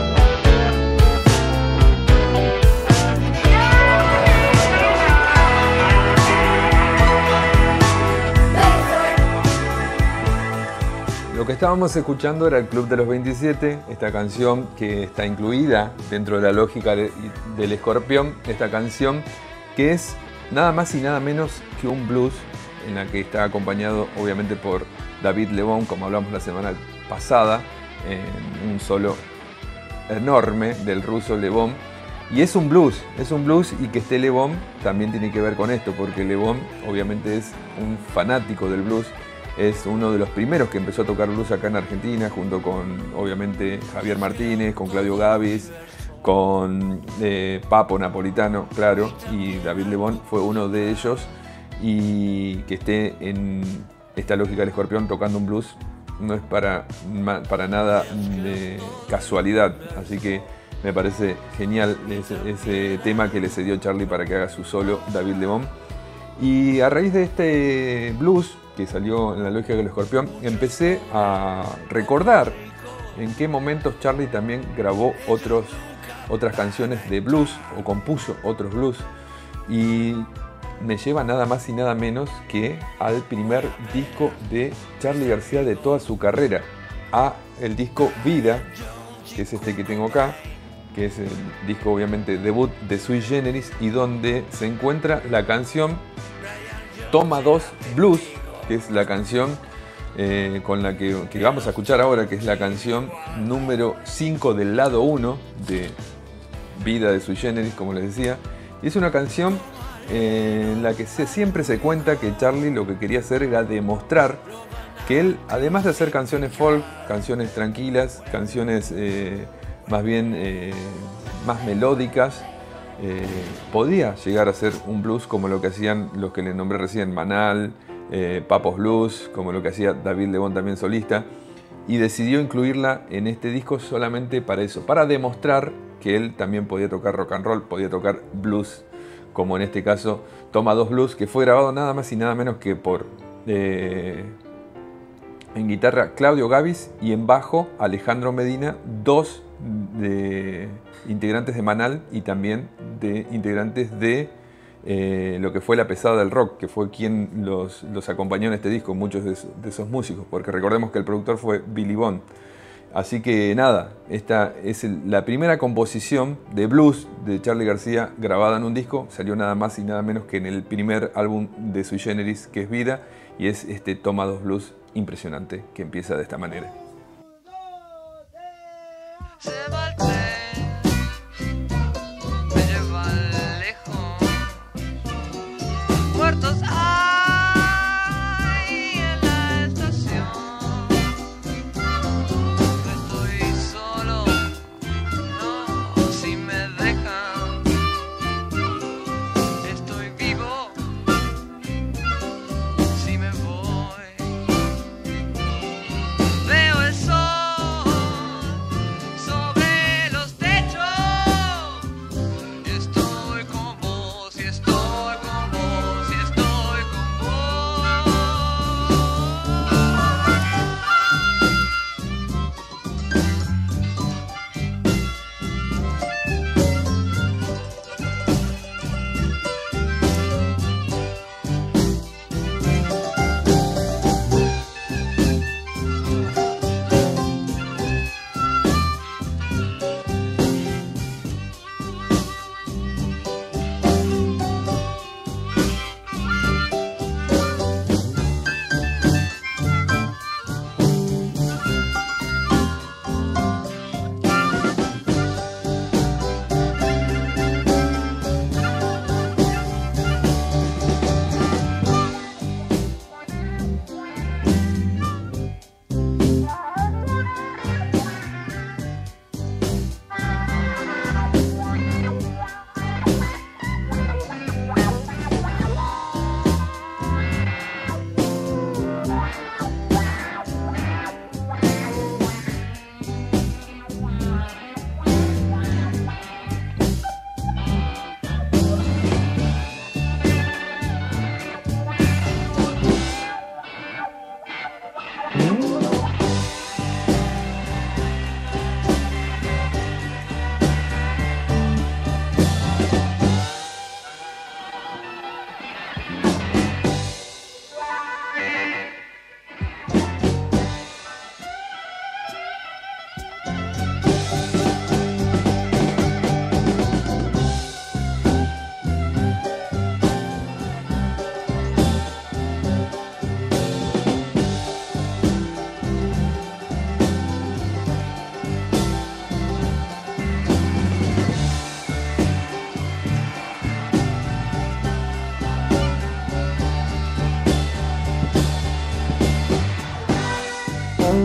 Lo que estábamos escuchando era el Club de los veintisiete, esta canción que está incluida dentro de la lógica de, del escorpión, esta canción que es nada más y nada menos que un blues, en la que está acompañado obviamente por David Lebón, como hablamos la semana pasada, en un solo enorme del ruso Lebón, Y es un blues, es un blues, y que esté Le Bon también tiene que ver con esto, porque Le Bon obviamente es un fanático del blues, es uno de los primeros que empezó a tocar blues acá en Argentina, junto con obviamente Javier Martínez, con Claudio Gavis, con eh, Papo Napolitano, claro, y David Le Bon fue uno de ellos, y que esté en esta lógica del Escorpión tocando un blues no es para, para nada de casualidad, así que me parece genial ese, ese tema que le cedió Charlie para que haga su solo David Le Bon. Y a raíz de este blues que salió en la lógica del Escorpión, empecé a recordar en qué momentos Charlie también grabó otros, otras canciones de blues o compuso otros blues. Y me lleva nada más y nada menos que al primer disco de Charly García de toda su carrera, a el disco Vida, que es este que tengo acá, que es el disco obviamente debut de Sui Generis, y donde se encuentra la canción Toma dos Blues, que es la canción eh, con la que, que vamos a escuchar ahora, que es la canción número cinco del lado uno de Vida de Sui Generis, como les decía. Y es una canción eh, en la que se, siempre se cuenta que Charly lo que quería hacer era demostrar que él, además de hacer canciones folk, canciones tranquilas, canciones eh, más bien eh, más melódicas, eh, podía llegar a ser un blues como lo que hacían los que le nombré recién, Manal, eh, Papos Blues, como lo que hacía David Le Bon también solista, y decidió incluirla en este disco solamente para eso, para demostrar que él también podía tocar rock and roll, podía tocar blues, como en este caso Toma dos Blues, que fue grabado nada más y nada menos que por eh, en guitarra Claudio Gavis y en bajo Alejandro Medina, dos de integrantes de Manal y también de integrantes de eh, lo que fue La Pesada del Rock, que fue quien los, los acompañó en este disco, muchos de, de esos músicos, porque recordemos que el productor fue Billy Bond. Así que nada, esta es el, la primera composición de blues de Charly García grabada en un disco, salió nada más y nada menos que en el primer álbum de Sui Generis, que es Vida, y es este Toma dos Blues impresionante, que empieza de esta manera. Se va el tren, me lleva lejos, muertos hay en la estación. No estoy solo, no, si me dejan, estoy vivo, si me voy, veo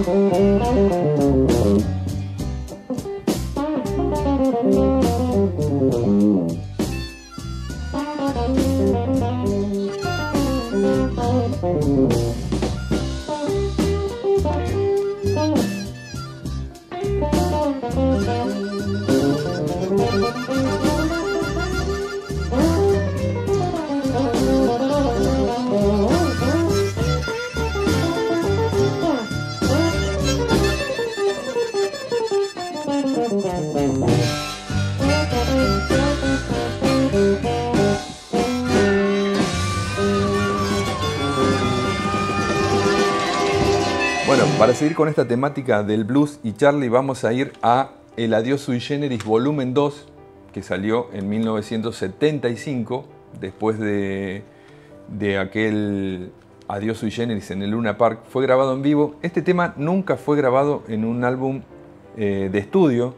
Bueno, para seguir con esta temática del blues y Charlie, vamos a ir a El Adiós Sui Generis volumen dos, que salió en mil novecientos setenta y cinco, después de, de aquel Adiós Sui Generis en el Luna Park. Fue grabado en vivo. Este tema nunca fue grabado en un álbum eh, de estudio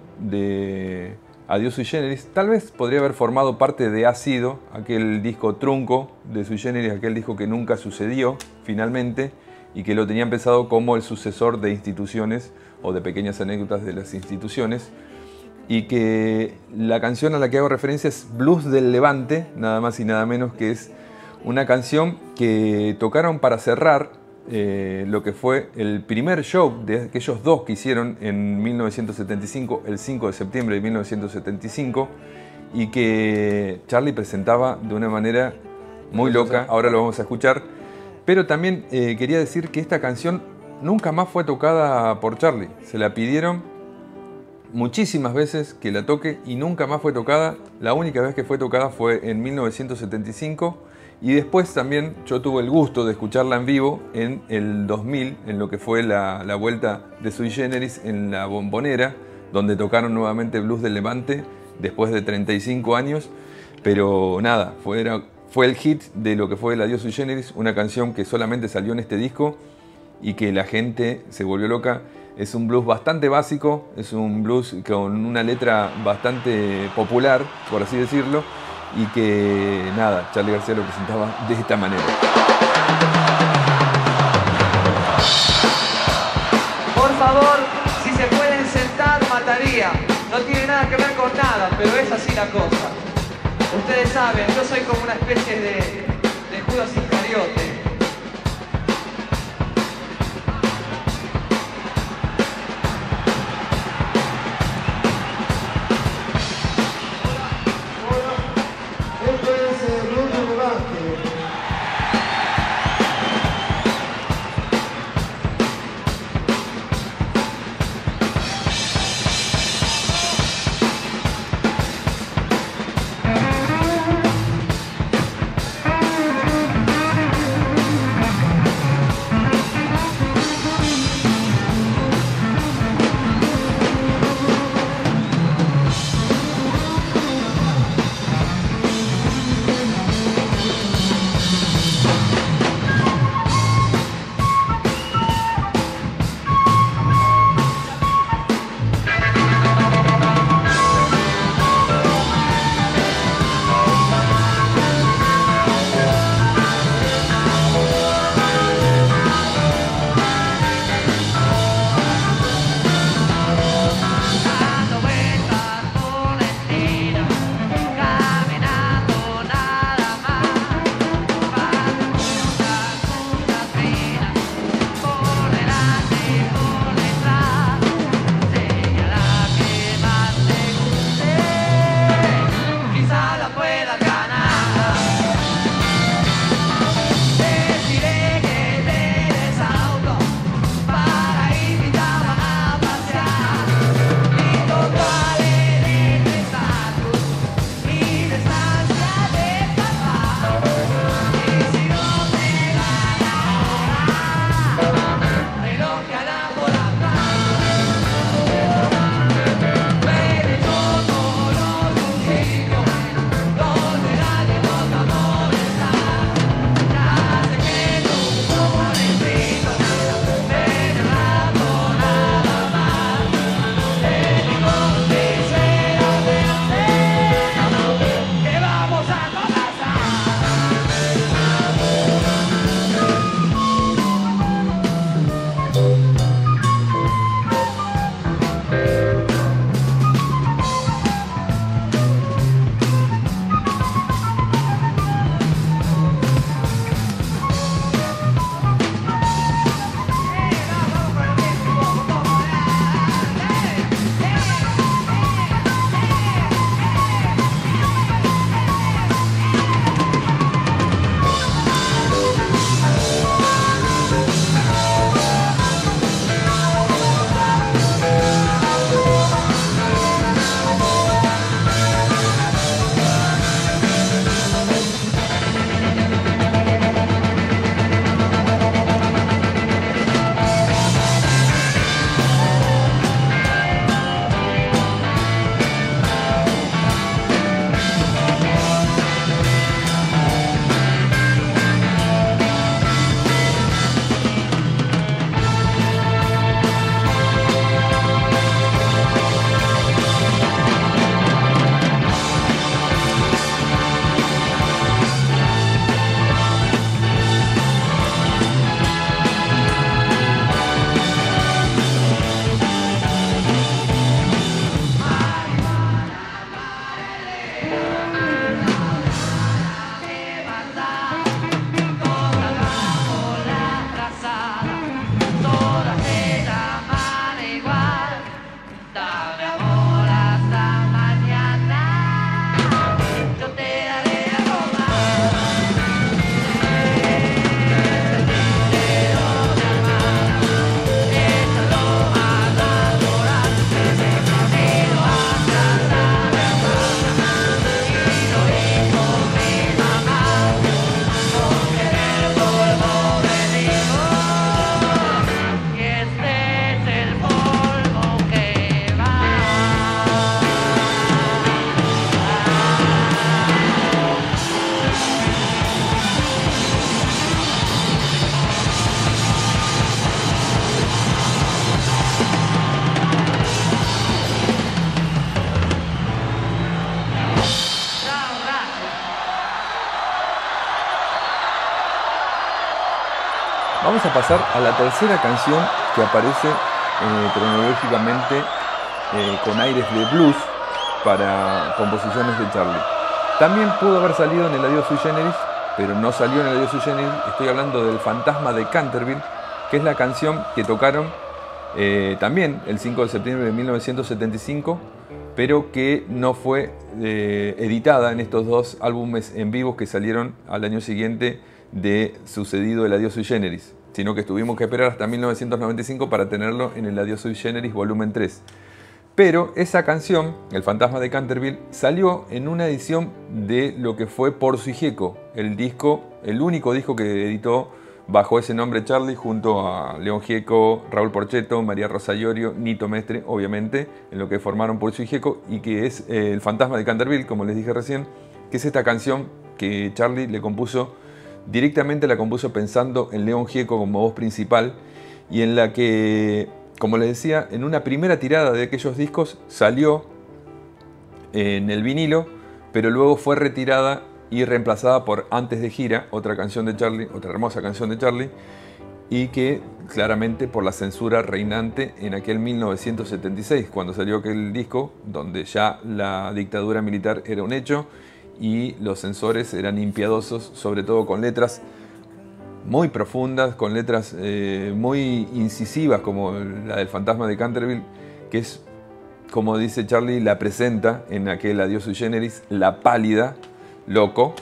de Adiós Sui Generis. Tal vez podría haber formado parte de Ha Sido, aquel disco trunco de Sui Generis, aquel disco que nunca sucedió finalmente, y que lo tenían pensado como el sucesor de Instituciones o de Pequeñas Anécdotas de las Instituciones, y que la canción a la que hago referencia es Blues del Levante, nada más y nada menos, que es una canción que tocaron para cerrar eh, lo que fue el primer show de aquellos dos que hicieron en mil novecientos setenta y cinco, el cinco de septiembre de mil novecientos setenta y cinco, y que Charlie presentaba de una manera muy loca. Ahora lo vamos a escuchar. Pero también eh, quería decir que esta canción nunca más fue tocada por Charlie. Se la pidieron muchísimas veces que la toque y nunca más fue tocada. La única vez que fue tocada fue en mil novecientos setenta y cinco, y después también yo tuve el gusto de escucharla en vivo en el dos mil, en lo que fue la, la vuelta de Sui Generis en la Bombonera, donde tocaron nuevamente Blues del Levante después de treinta y cinco años. Pero nada, fue... Era, Fue el hit de lo que fue El Adiós Sui Generis, una canción que solamente salió en este disco y que la gente se volvió loca. Es un blues bastante básico, es un blues con una letra bastante popular, por así decirlo, y que nada, Charly García lo presentaba de esta manera. Por favor, si se pueden sentar, mataría. No tiene nada que ver con nada, pero es así la cosa. Ustedes saben, yo soy como una especie de, de Judas Iscariote. Vamos a pasar a la tercera canción que aparece eh, cronológicamente eh, con aires de blues para composiciones de Charlie. También pudo haber salido en el Adiós Sui Generis, pero no salió en el Adiós Sui Generis. Estoy hablando del Fantasma de Canterville, que es la canción que tocaron eh, también el cinco de septiembre de mil novecientos setenta y cinco, pero que no fue eh, editada en estos dos álbumes en vivo que salieron al año siguiente de sucedido el Adiós Sui Generis, sino que tuvimos que esperar hasta mil novecientos noventa y cinco para tenerlo en el Adiós Sui Generis volumen tres. Pero esa canción, El Fantasma de Canterville, salió en una edición de lo que fue Por Sui Gecko, el disco, el único disco que editó bajo ese nombre Charlie, junto a León Gieco, Raúl Porchetto, María Rosa Iorio, Nito Mestre, obviamente, en lo que formaron Por Sui Gecko, y que es eh, El Fantasma de Canterville, como les dije recién, que es esta canción que Charlie le compuso, directamente la compuso pensando en León Gieco como voz principal, y en la que, como les decía, en una primera tirada de aquellos discos salió en el vinilo, pero luego fue retirada y reemplazada por Antes de Gira, otra canción de Charlie, otra hermosa canción de Charlie, y que claramente por la censura reinante en aquel mil novecientos setenta y seis, cuando salió aquel disco, donde ya la dictadura militar era un hecho y los censores eran impiedosos, sobre todo con letras muy profundas, con letras eh, muy incisivas, como la del Fantasma de Canterville, que es, como dice Charlie, la presenta en aquel Adiós Sui Generis, la pálida, loco,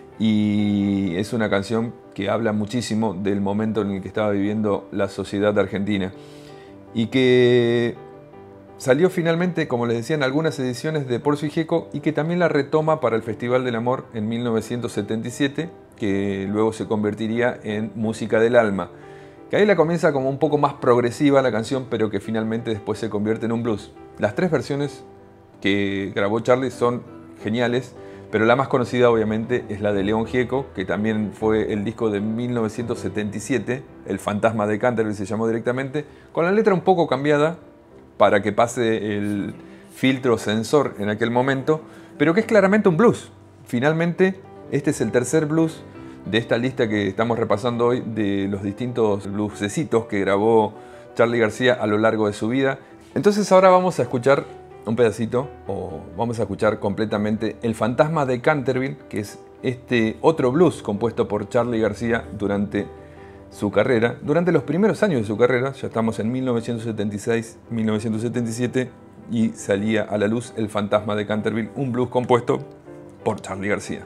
y es una canción que habla muchísimo del momento en el que estaba viviendo la sociedad argentina, y que salió finalmente, como les decía, en algunas ediciones de Por Sui Gecko, y que también la retoma para el Festival del Amor en mil novecientos setenta y siete, que luego se convertiría en Música del Alma, que ahí la comienza como un poco más progresiva la canción, pero que finalmente después se convierte en un blues. Las tres versiones que grabó Charlie son geniales, pero la más conocida obviamente es la de León Gieco, que también fue el disco de mil novecientos setenta y siete, El Fantasma de Canterville se llamó directamente, con la letra un poco cambiada para que pase el filtro censor en aquel momento, pero que es claramente un blues. Finalmente, este es el tercer blues de esta lista que estamos repasando hoy de los distintos bluesecitos que grabó Charly García a lo largo de su vida. Entonces ahora vamos a escuchar un pedacito, o vamos a escuchar completamente El Fantasma de Canterville, que es este otro blues compuesto por Charly García durante su carrera, durante los primeros años de su carrera. Ya estamos en mil novecientos setenta y seis, mil novecientos setenta y siete, y salía a la luz El Fantasma de Canterville, un blues compuesto por Charly García.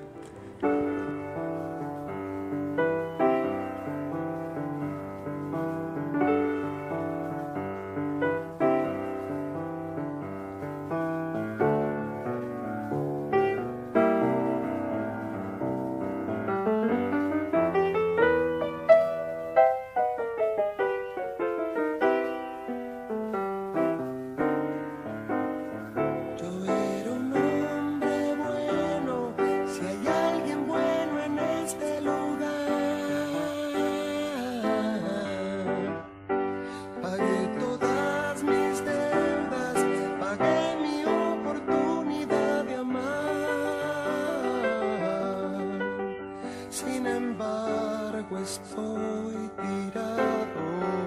Estoy tirado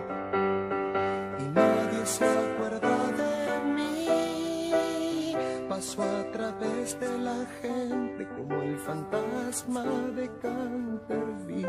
y nadie se acuerda de mí. Paso a través de la gente como el fantasma de Canterville.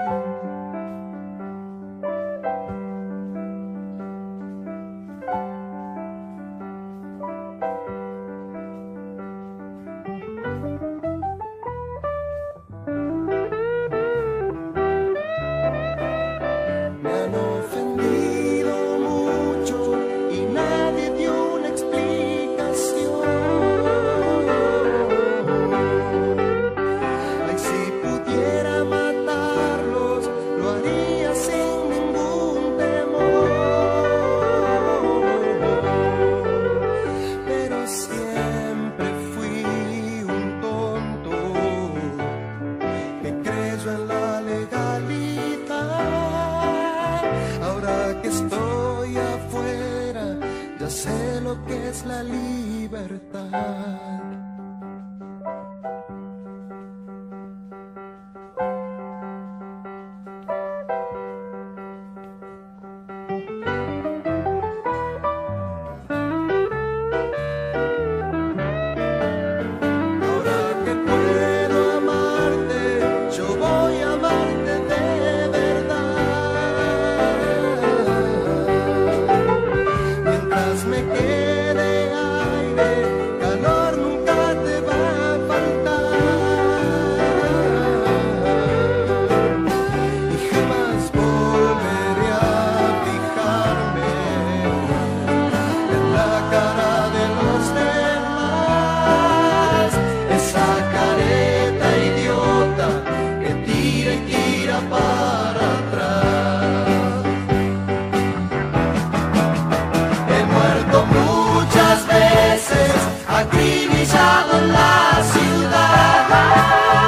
Lo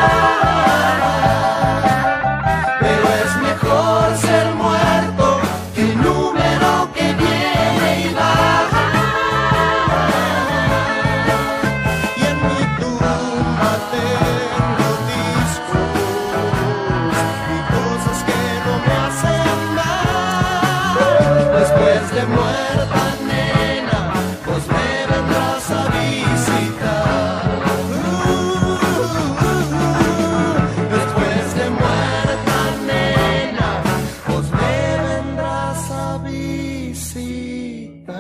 Pero es mejor ser muerto que un número que viene y va. Y en mi tumba tengo discos y cosas que no me hacen mal. Después de muerta, nena, vos me vendrás a visitar. Uh, uh, uh. Después de muerta, nena, vos me vendrás a visitar.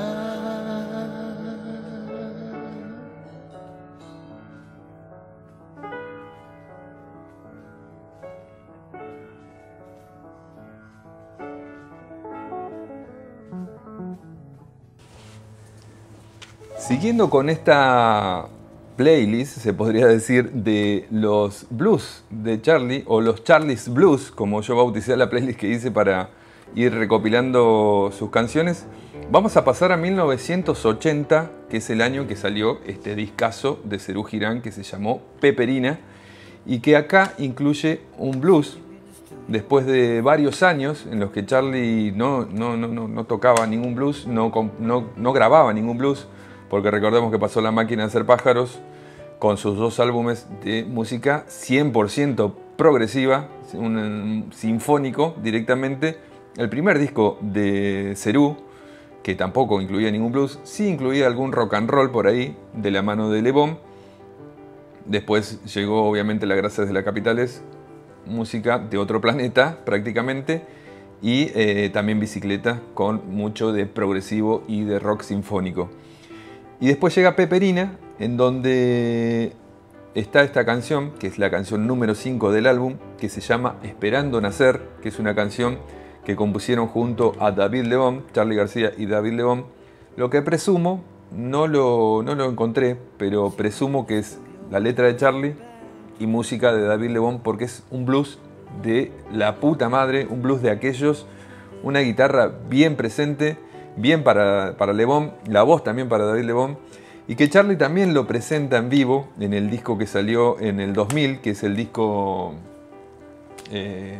Siguiendo con esta playlist, se podría decir, de los blues de Charlie, o los Charlie's Blues, como yo bauticé la playlist que hice para ir recopilando sus canciones, vamos a pasar a mil novecientos ochenta, que es el año en que salió este discazo de Serú Girán que se llamó Peperina, y que acá incluye un blues. Después de varios años en los que Charlie no, no, no, no, no tocaba ningún blues, no, no, no grababa ningún blues, porque recordemos que pasó la máquina de hacer pájaros con sus dos álbumes de música cien por ciento progresiva, un, un sinfónico directamente. El primer disco de Serú, que tampoco incluía ningún blues, sí incluía algún rock and roll por ahí, de la mano de Le Bon. Después llegó obviamente La Grasa desde las Capitales, música de otro planeta prácticamente, y eh, también Bicicleta, con mucho de progresivo y de rock sinfónico. Y después llega Peperina, en donde está esta canción, que es la canción número cinco del álbum, que se llama Esperando Nacer, que es una canción que compusieron junto a David Lebón, Charly García y David Lebón. Lo que presumo, no lo, no lo encontré, pero presumo que es la letra de Charly y música de David Lebón, porque es un blues de la puta madre, un blues de aquellos, una guitarra bien presente, bien para, para Lebón, la voz también para David Lebón, y que Charly también lo presenta en vivo en el disco que salió en el dos mil, que es el disco eh,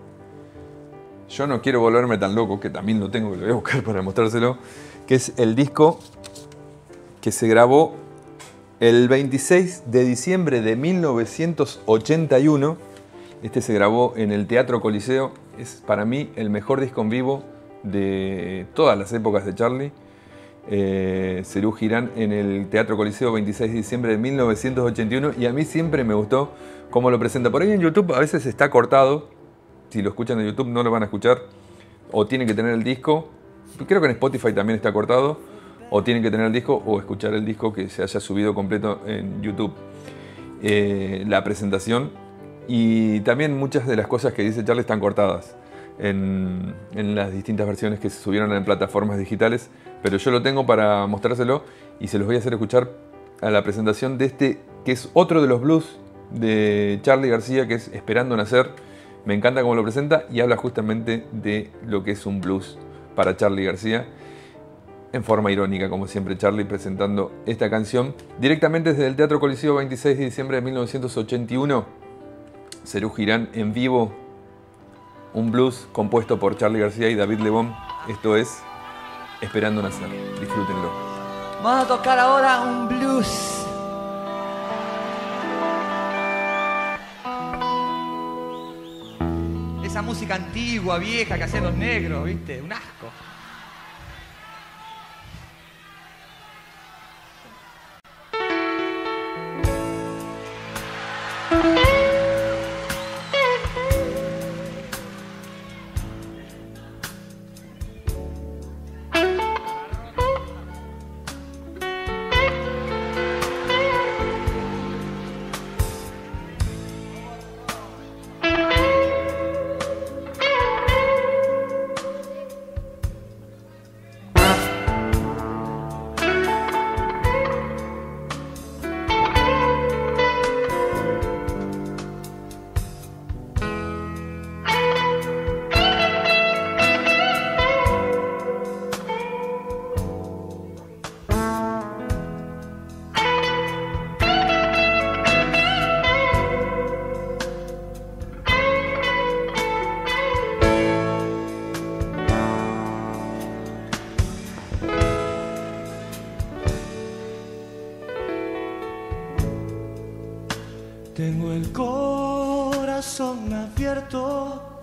Yo no quiero volverme tan loco, que también lo tengo, que lo voy a buscar para mostrárselo, que es el disco que se grabó el veintiséis de diciembre de mil novecientos ochenta y uno. Este se grabó en el Teatro Coliseo, es para mí el mejor disco en vivo de todas las épocas de Charly. eh, Serú Girán en el Teatro Coliseo, veintiséis de diciembre de mil novecientos ochenta y uno, y a mí siempre me gustó cómo lo presenta. Por ahí en YouTube a veces está cortado, si lo escuchan en YouTube no lo van a escuchar, o tienen que tener el disco, creo que en Spotify también está cortado, o tienen que tener el disco o escuchar el disco que se haya subido completo en YouTube. Eh, la presentación, y también muchas de las cosas que dice Charly están cortadas En, en las distintas versiones que se subieron en plataformas digitales, pero yo lo tengo para mostrárselo y se los voy a hacer escuchar a la presentación de este, que es otro de los blues de Charly García, que es Esperando Nacer. Me encanta cómo lo presenta y habla justamente de lo que es un blues para Charly García, en forma irónica, como siempre Charly presentando esta canción directamente desde el Teatro Coliseo, veintiséis de diciembre de mil novecientos ochenta y uno. Serú Girán en vivo, un blues compuesto por Charly García y David Lebón. Esto es Esperando Nacer. Disfrútenlo. Vamos a tocar ahora un blues. Esa música antigua, vieja que hacían los negros, ¿viste? Un asco. el corazón abierto.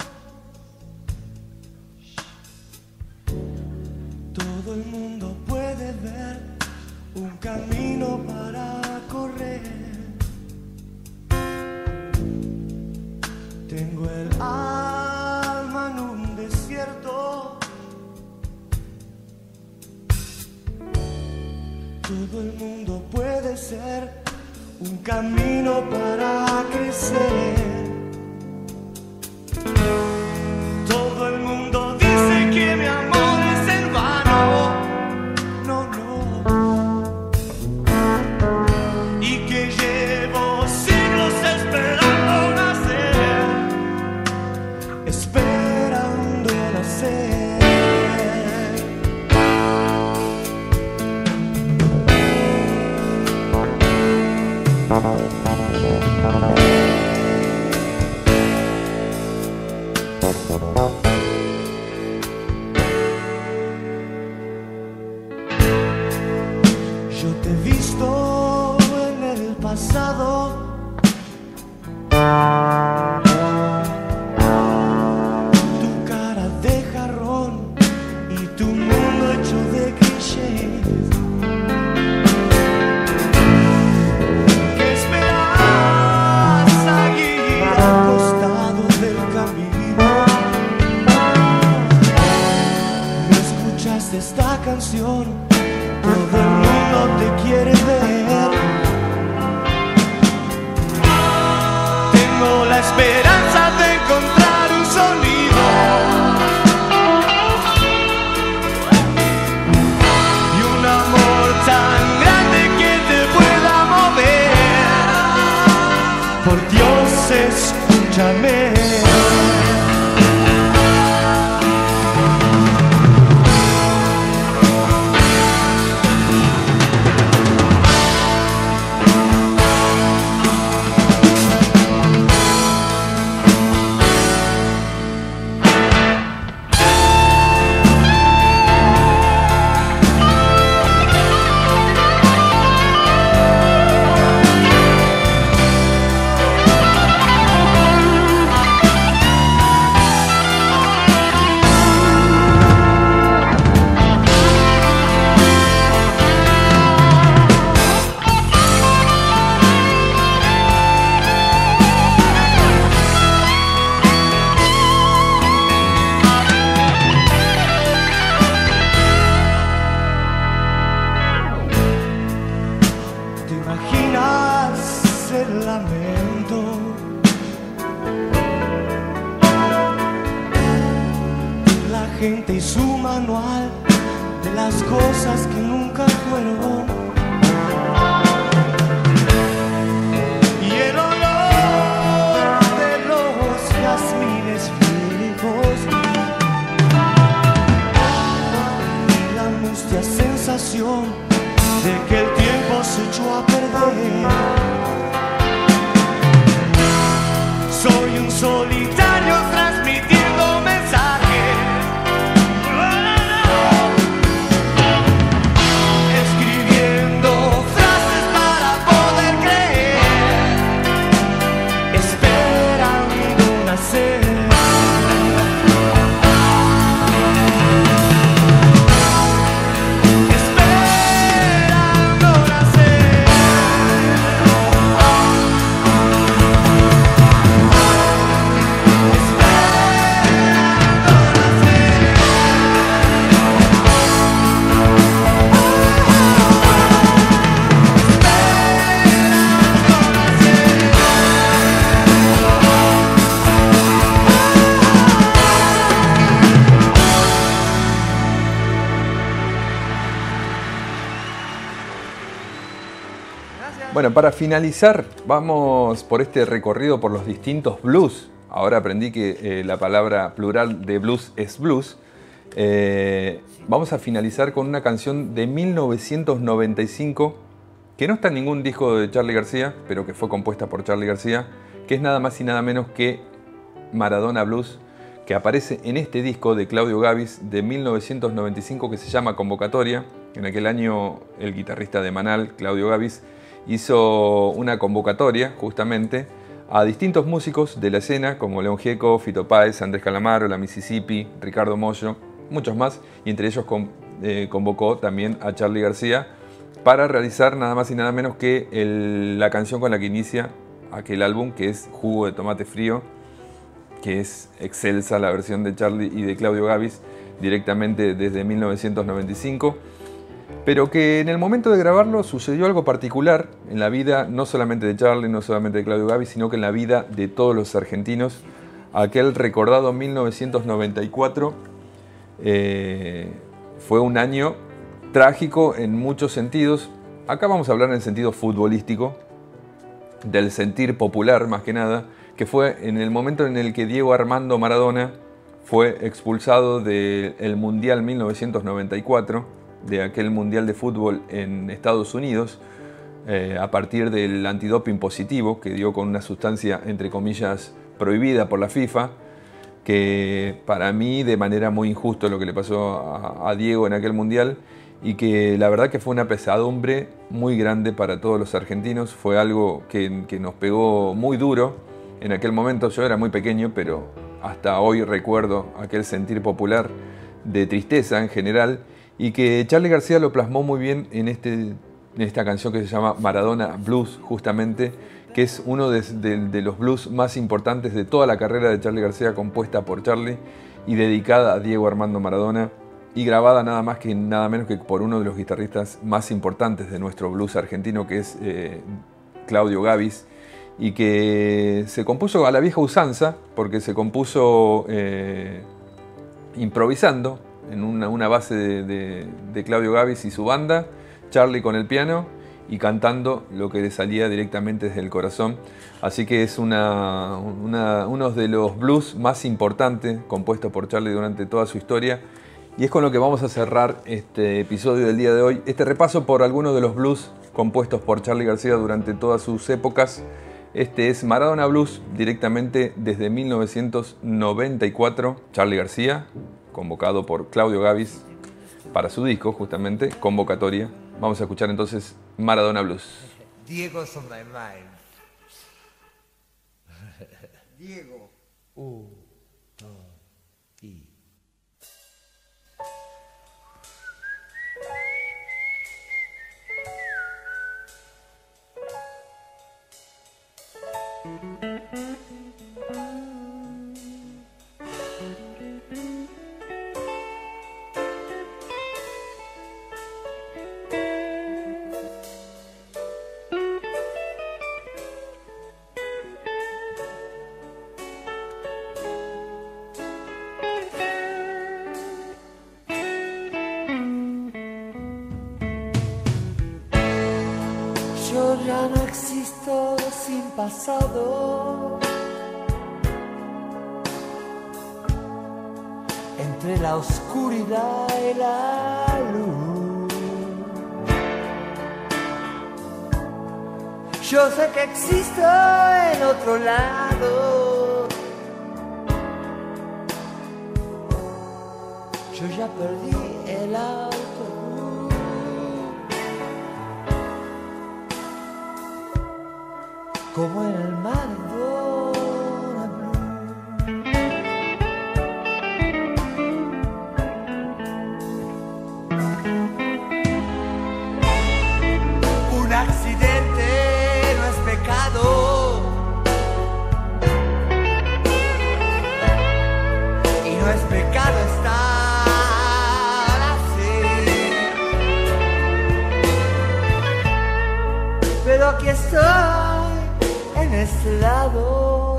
Todo el mundo puede ver un camino para correr. Tengo el alma en un desierto. Todo el mundo puede ser un camino para crecer. Todo el mundo dice que mi amor es en vano. No, no. Y que llevo siglos esperando nacer. Esperando nacer. Yo te he visto en el pasado. Tu cara de jarrón y tu mundo hecho de clichés. ¿Qué esperas allí al costado del camino? ¿No escuchaste esta canción? Todo el mundo te quiere ver. Tengo la esperanza de encontrar un sonido y un amor tan grande que te pueda mover. Por Dios, escúchame. ¿Te imaginas el lamento? La gente y su manual de las cosas que nunca fueron. Y el olor de los jazmines viejos. Y la mustia sensación de que el tiempo se echó a perder. Soy un solitario transmitiendo mensajes, escribiendo frases para poder creer, esperando nacer. Bueno, para finalizar, vamos por este recorrido por los distintos blues. Ahora aprendí que eh, la palabra plural de blues es blues. Eh, vamos a finalizar con una canción de mil novecientos noventa y cinco, que no está en ningún disco de Charly García, pero que fue compuesta por Charly García, que es nada más y nada menos que Maradona Blues, que aparece en este disco de Claudio Gabis de mil novecientos noventa y cinco que se llama Convocatoria. En aquel año el guitarrista de Manal, Claudio Gabis, hizo una convocatoria justamente a distintos músicos de la escena como León Gieco, Fito Páez, Andrés Calamaro, La Mississippi, Ricardo Mollo, muchos más, y entre ellos con, eh, convocó también a Charly García para realizar nada más y nada menos que el, la canción con la que inicia aquel álbum, que es Jugo de Tomate Frío, que es excelsa la versión de Charly y de Claudio Gabis directamente desde mil novecientos noventa y cinco, pero que en el momento de grabarlo sucedió algo particular en la vida no solamente de Charly, no solamente de Claudio Gabis, sino que en la vida de todos los argentinos. Aquel recordado mil novecientos noventa y cuatro eh, fue un año trágico en muchos sentidos. Acá vamos a hablar en el sentido futbolístico, del sentir popular más que nada, que fue en el momento en el que Diego Armando Maradona fue expulsado del Mundial mil novecientos noventa y cuatro, de aquel Mundial de Fútbol en Estados Unidos, eh, a partir del antidoping positivo que dio con una sustancia, entre comillas, prohibida por la FIFA, que para mí de manera muy injusta lo que le pasó a, a Diego en aquel Mundial, y que la verdad que fue una pesadumbre muy grande para todos los argentinos. Fue algo que, que nos pegó muy duro en aquel momento. Yo era muy pequeño, pero hasta hoy recuerdo aquel sentir popular de tristeza en general, y que Charly García lo plasmó muy bien en, este, en esta canción que se llama Maradona Blues, justamente, que es uno de, de, de los blues más importantes de toda la carrera de Charly García, compuesta por Charly y dedicada a Diego Armando Maradona, y grabada nada más que nada menos que por uno de los guitarristas más importantes de nuestro blues argentino, que es eh, Claudio Gabis, y que se compuso a la vieja usanza, porque se compuso eh, improvisando en una, una base de, de, de Claudio Gabis y su banda, Charly con el piano y cantando lo que le salía directamente desde el corazón. Así que es una, una, uno de los blues más importantes compuestos por Charly durante toda su historia, y es con lo que vamos a cerrar este episodio del día de hoy, este repaso por algunos de los blues compuestos por Charly García durante todas sus épocas. Este es Maradona Blues, directamente desde mil novecientos noventa y cuatro, Charly García, convocado por Claudio Gabis para su disco, justamente, Convocatoria. Vamos a escuchar entonces Maradona Blues. Diego's on my mind. Diego. Un, dos, y... Yo ya no existo sin pasado. Entre la oscuridad y la luz, yo sé que existo en otro lado. Yo ya perdí el autobús. Como en el Maradona Blues. Un accidente no es pecado, y no es pecado estar así. Pero aquí estoy en este lado.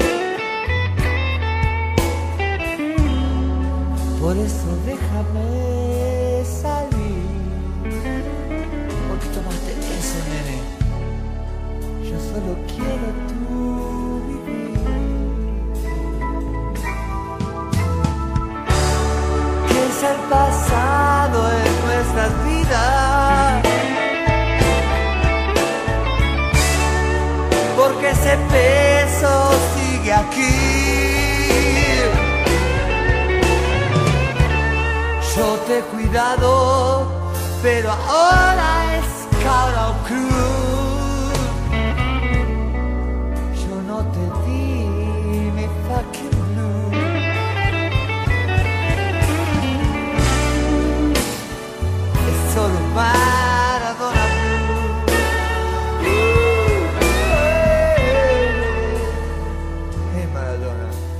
Por eso déjame salir. ¿Por qué tomaste ese, nene? Yo solo quiero tu vivir. ¿Qué es el pasado en nuestras vidas? Porque ese peso sigue aquí. Yo te he cuidado, pero ahora es cara o cruz. Yo no te di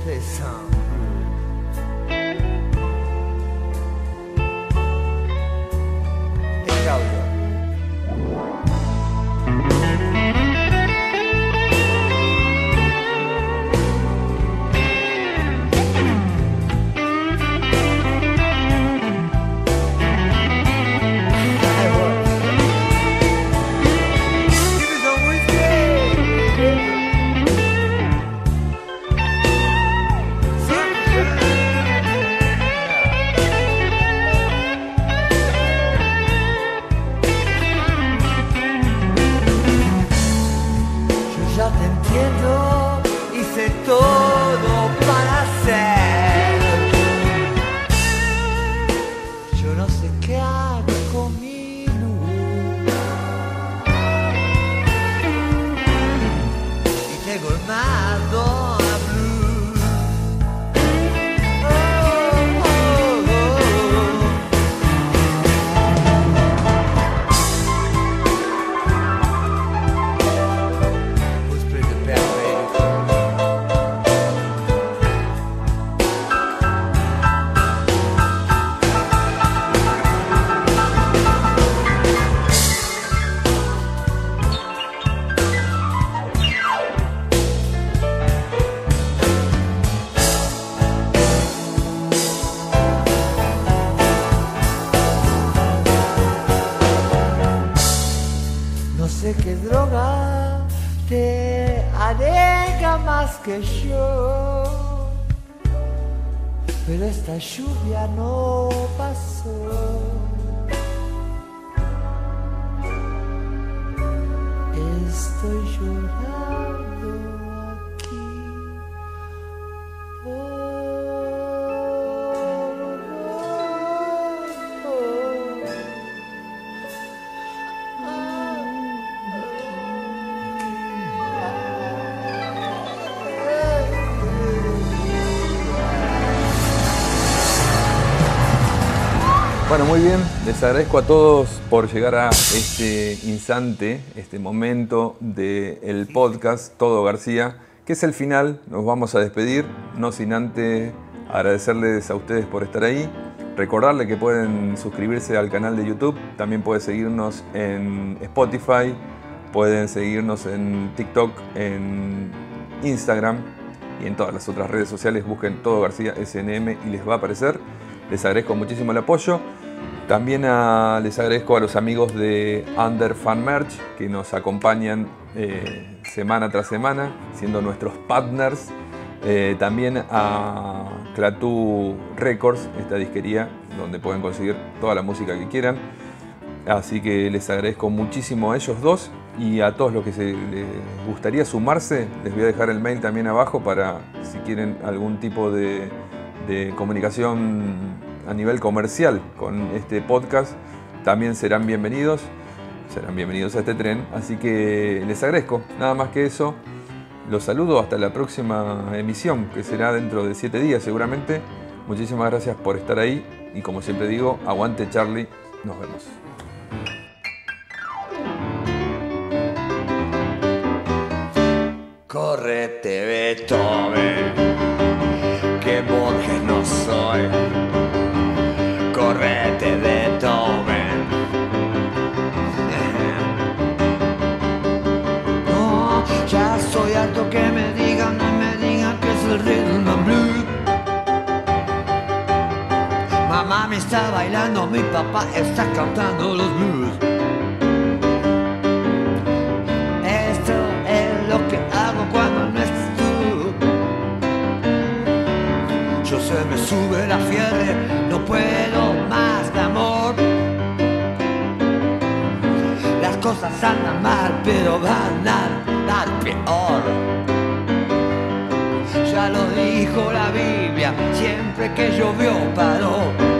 play some. Hey, Claudio. Qué droga te alega más que yo, pero esta lluvia no pasó. Estoy llorando aquí. Oh. Bueno, muy bien, les agradezco a todos por llegar a este instante, este momento del podcast Todo García, que es el final. Nos vamos a despedir, no sin antes agradecerles a ustedes por estar ahí, recordarles que pueden suscribirse al canal de YouTube, también pueden seguirnos en Spotify, pueden seguirnos en TikTok, en Instagram y en todas las otras redes sociales. Busquen Todo García S N M y les va a aparecer. Les agradezco muchísimo el apoyo. También a, les agradezco a los amigos de Under Fan Merch que nos acompañan eh, semana tras semana, siendo nuestros partners. Eh, también a Clatú Records, esta disquería donde pueden conseguir toda la música que quieran. Así que les agradezco muchísimo a ellos dos y a todos los que se les gustaría sumarse. Les voy a dejar el mail también abajo para si quieren algún tipo de, de comunicación a nivel comercial con este podcast, también serán bienvenidos, serán bienvenidos a este tren, así que les agradezco, nada más que eso, los saludo hasta la próxima emisión, que será dentro de siete días seguramente. Muchísimas gracias por estar ahí y como siempre digo, aguante Charlie, nos vemos. Correte, Beethoven, que Borges no soy. Correte, Beethoven. No, ya soy harto que me digan, no me digan que es el rhythm and blues. Mamá me está bailando, mi papá está cantando los blues. Esto es lo que hago cuando no estás tú. Yo se me sube la fiebre, no puedo más de amor. Las cosas andan mal, pero van a andar peor. Ya lo dijo la Biblia, siempre que llovió paró.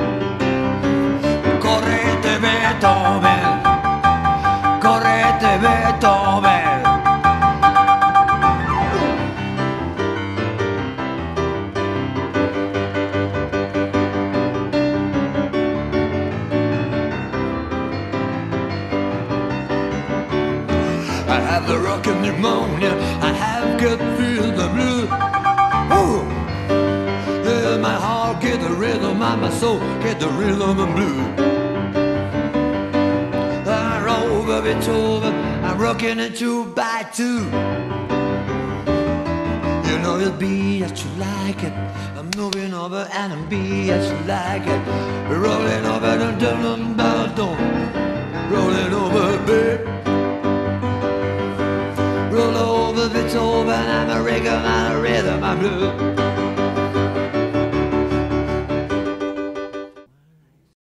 Correte, Beethoven, correte, Beethoven. I have the rock and pneumonia, I have good feel the blue. Ooh. by my soul, get the rhythm and blues. I roll over Beethoven, I'm rocking it two by two. You know you'll be that you like it. I'm moving over and I'm be that you like it. Rolling over the dum dum dum, rolling over, babe. Roll over Beethoven, I'm a rhythm and a rhythm, I'm blue.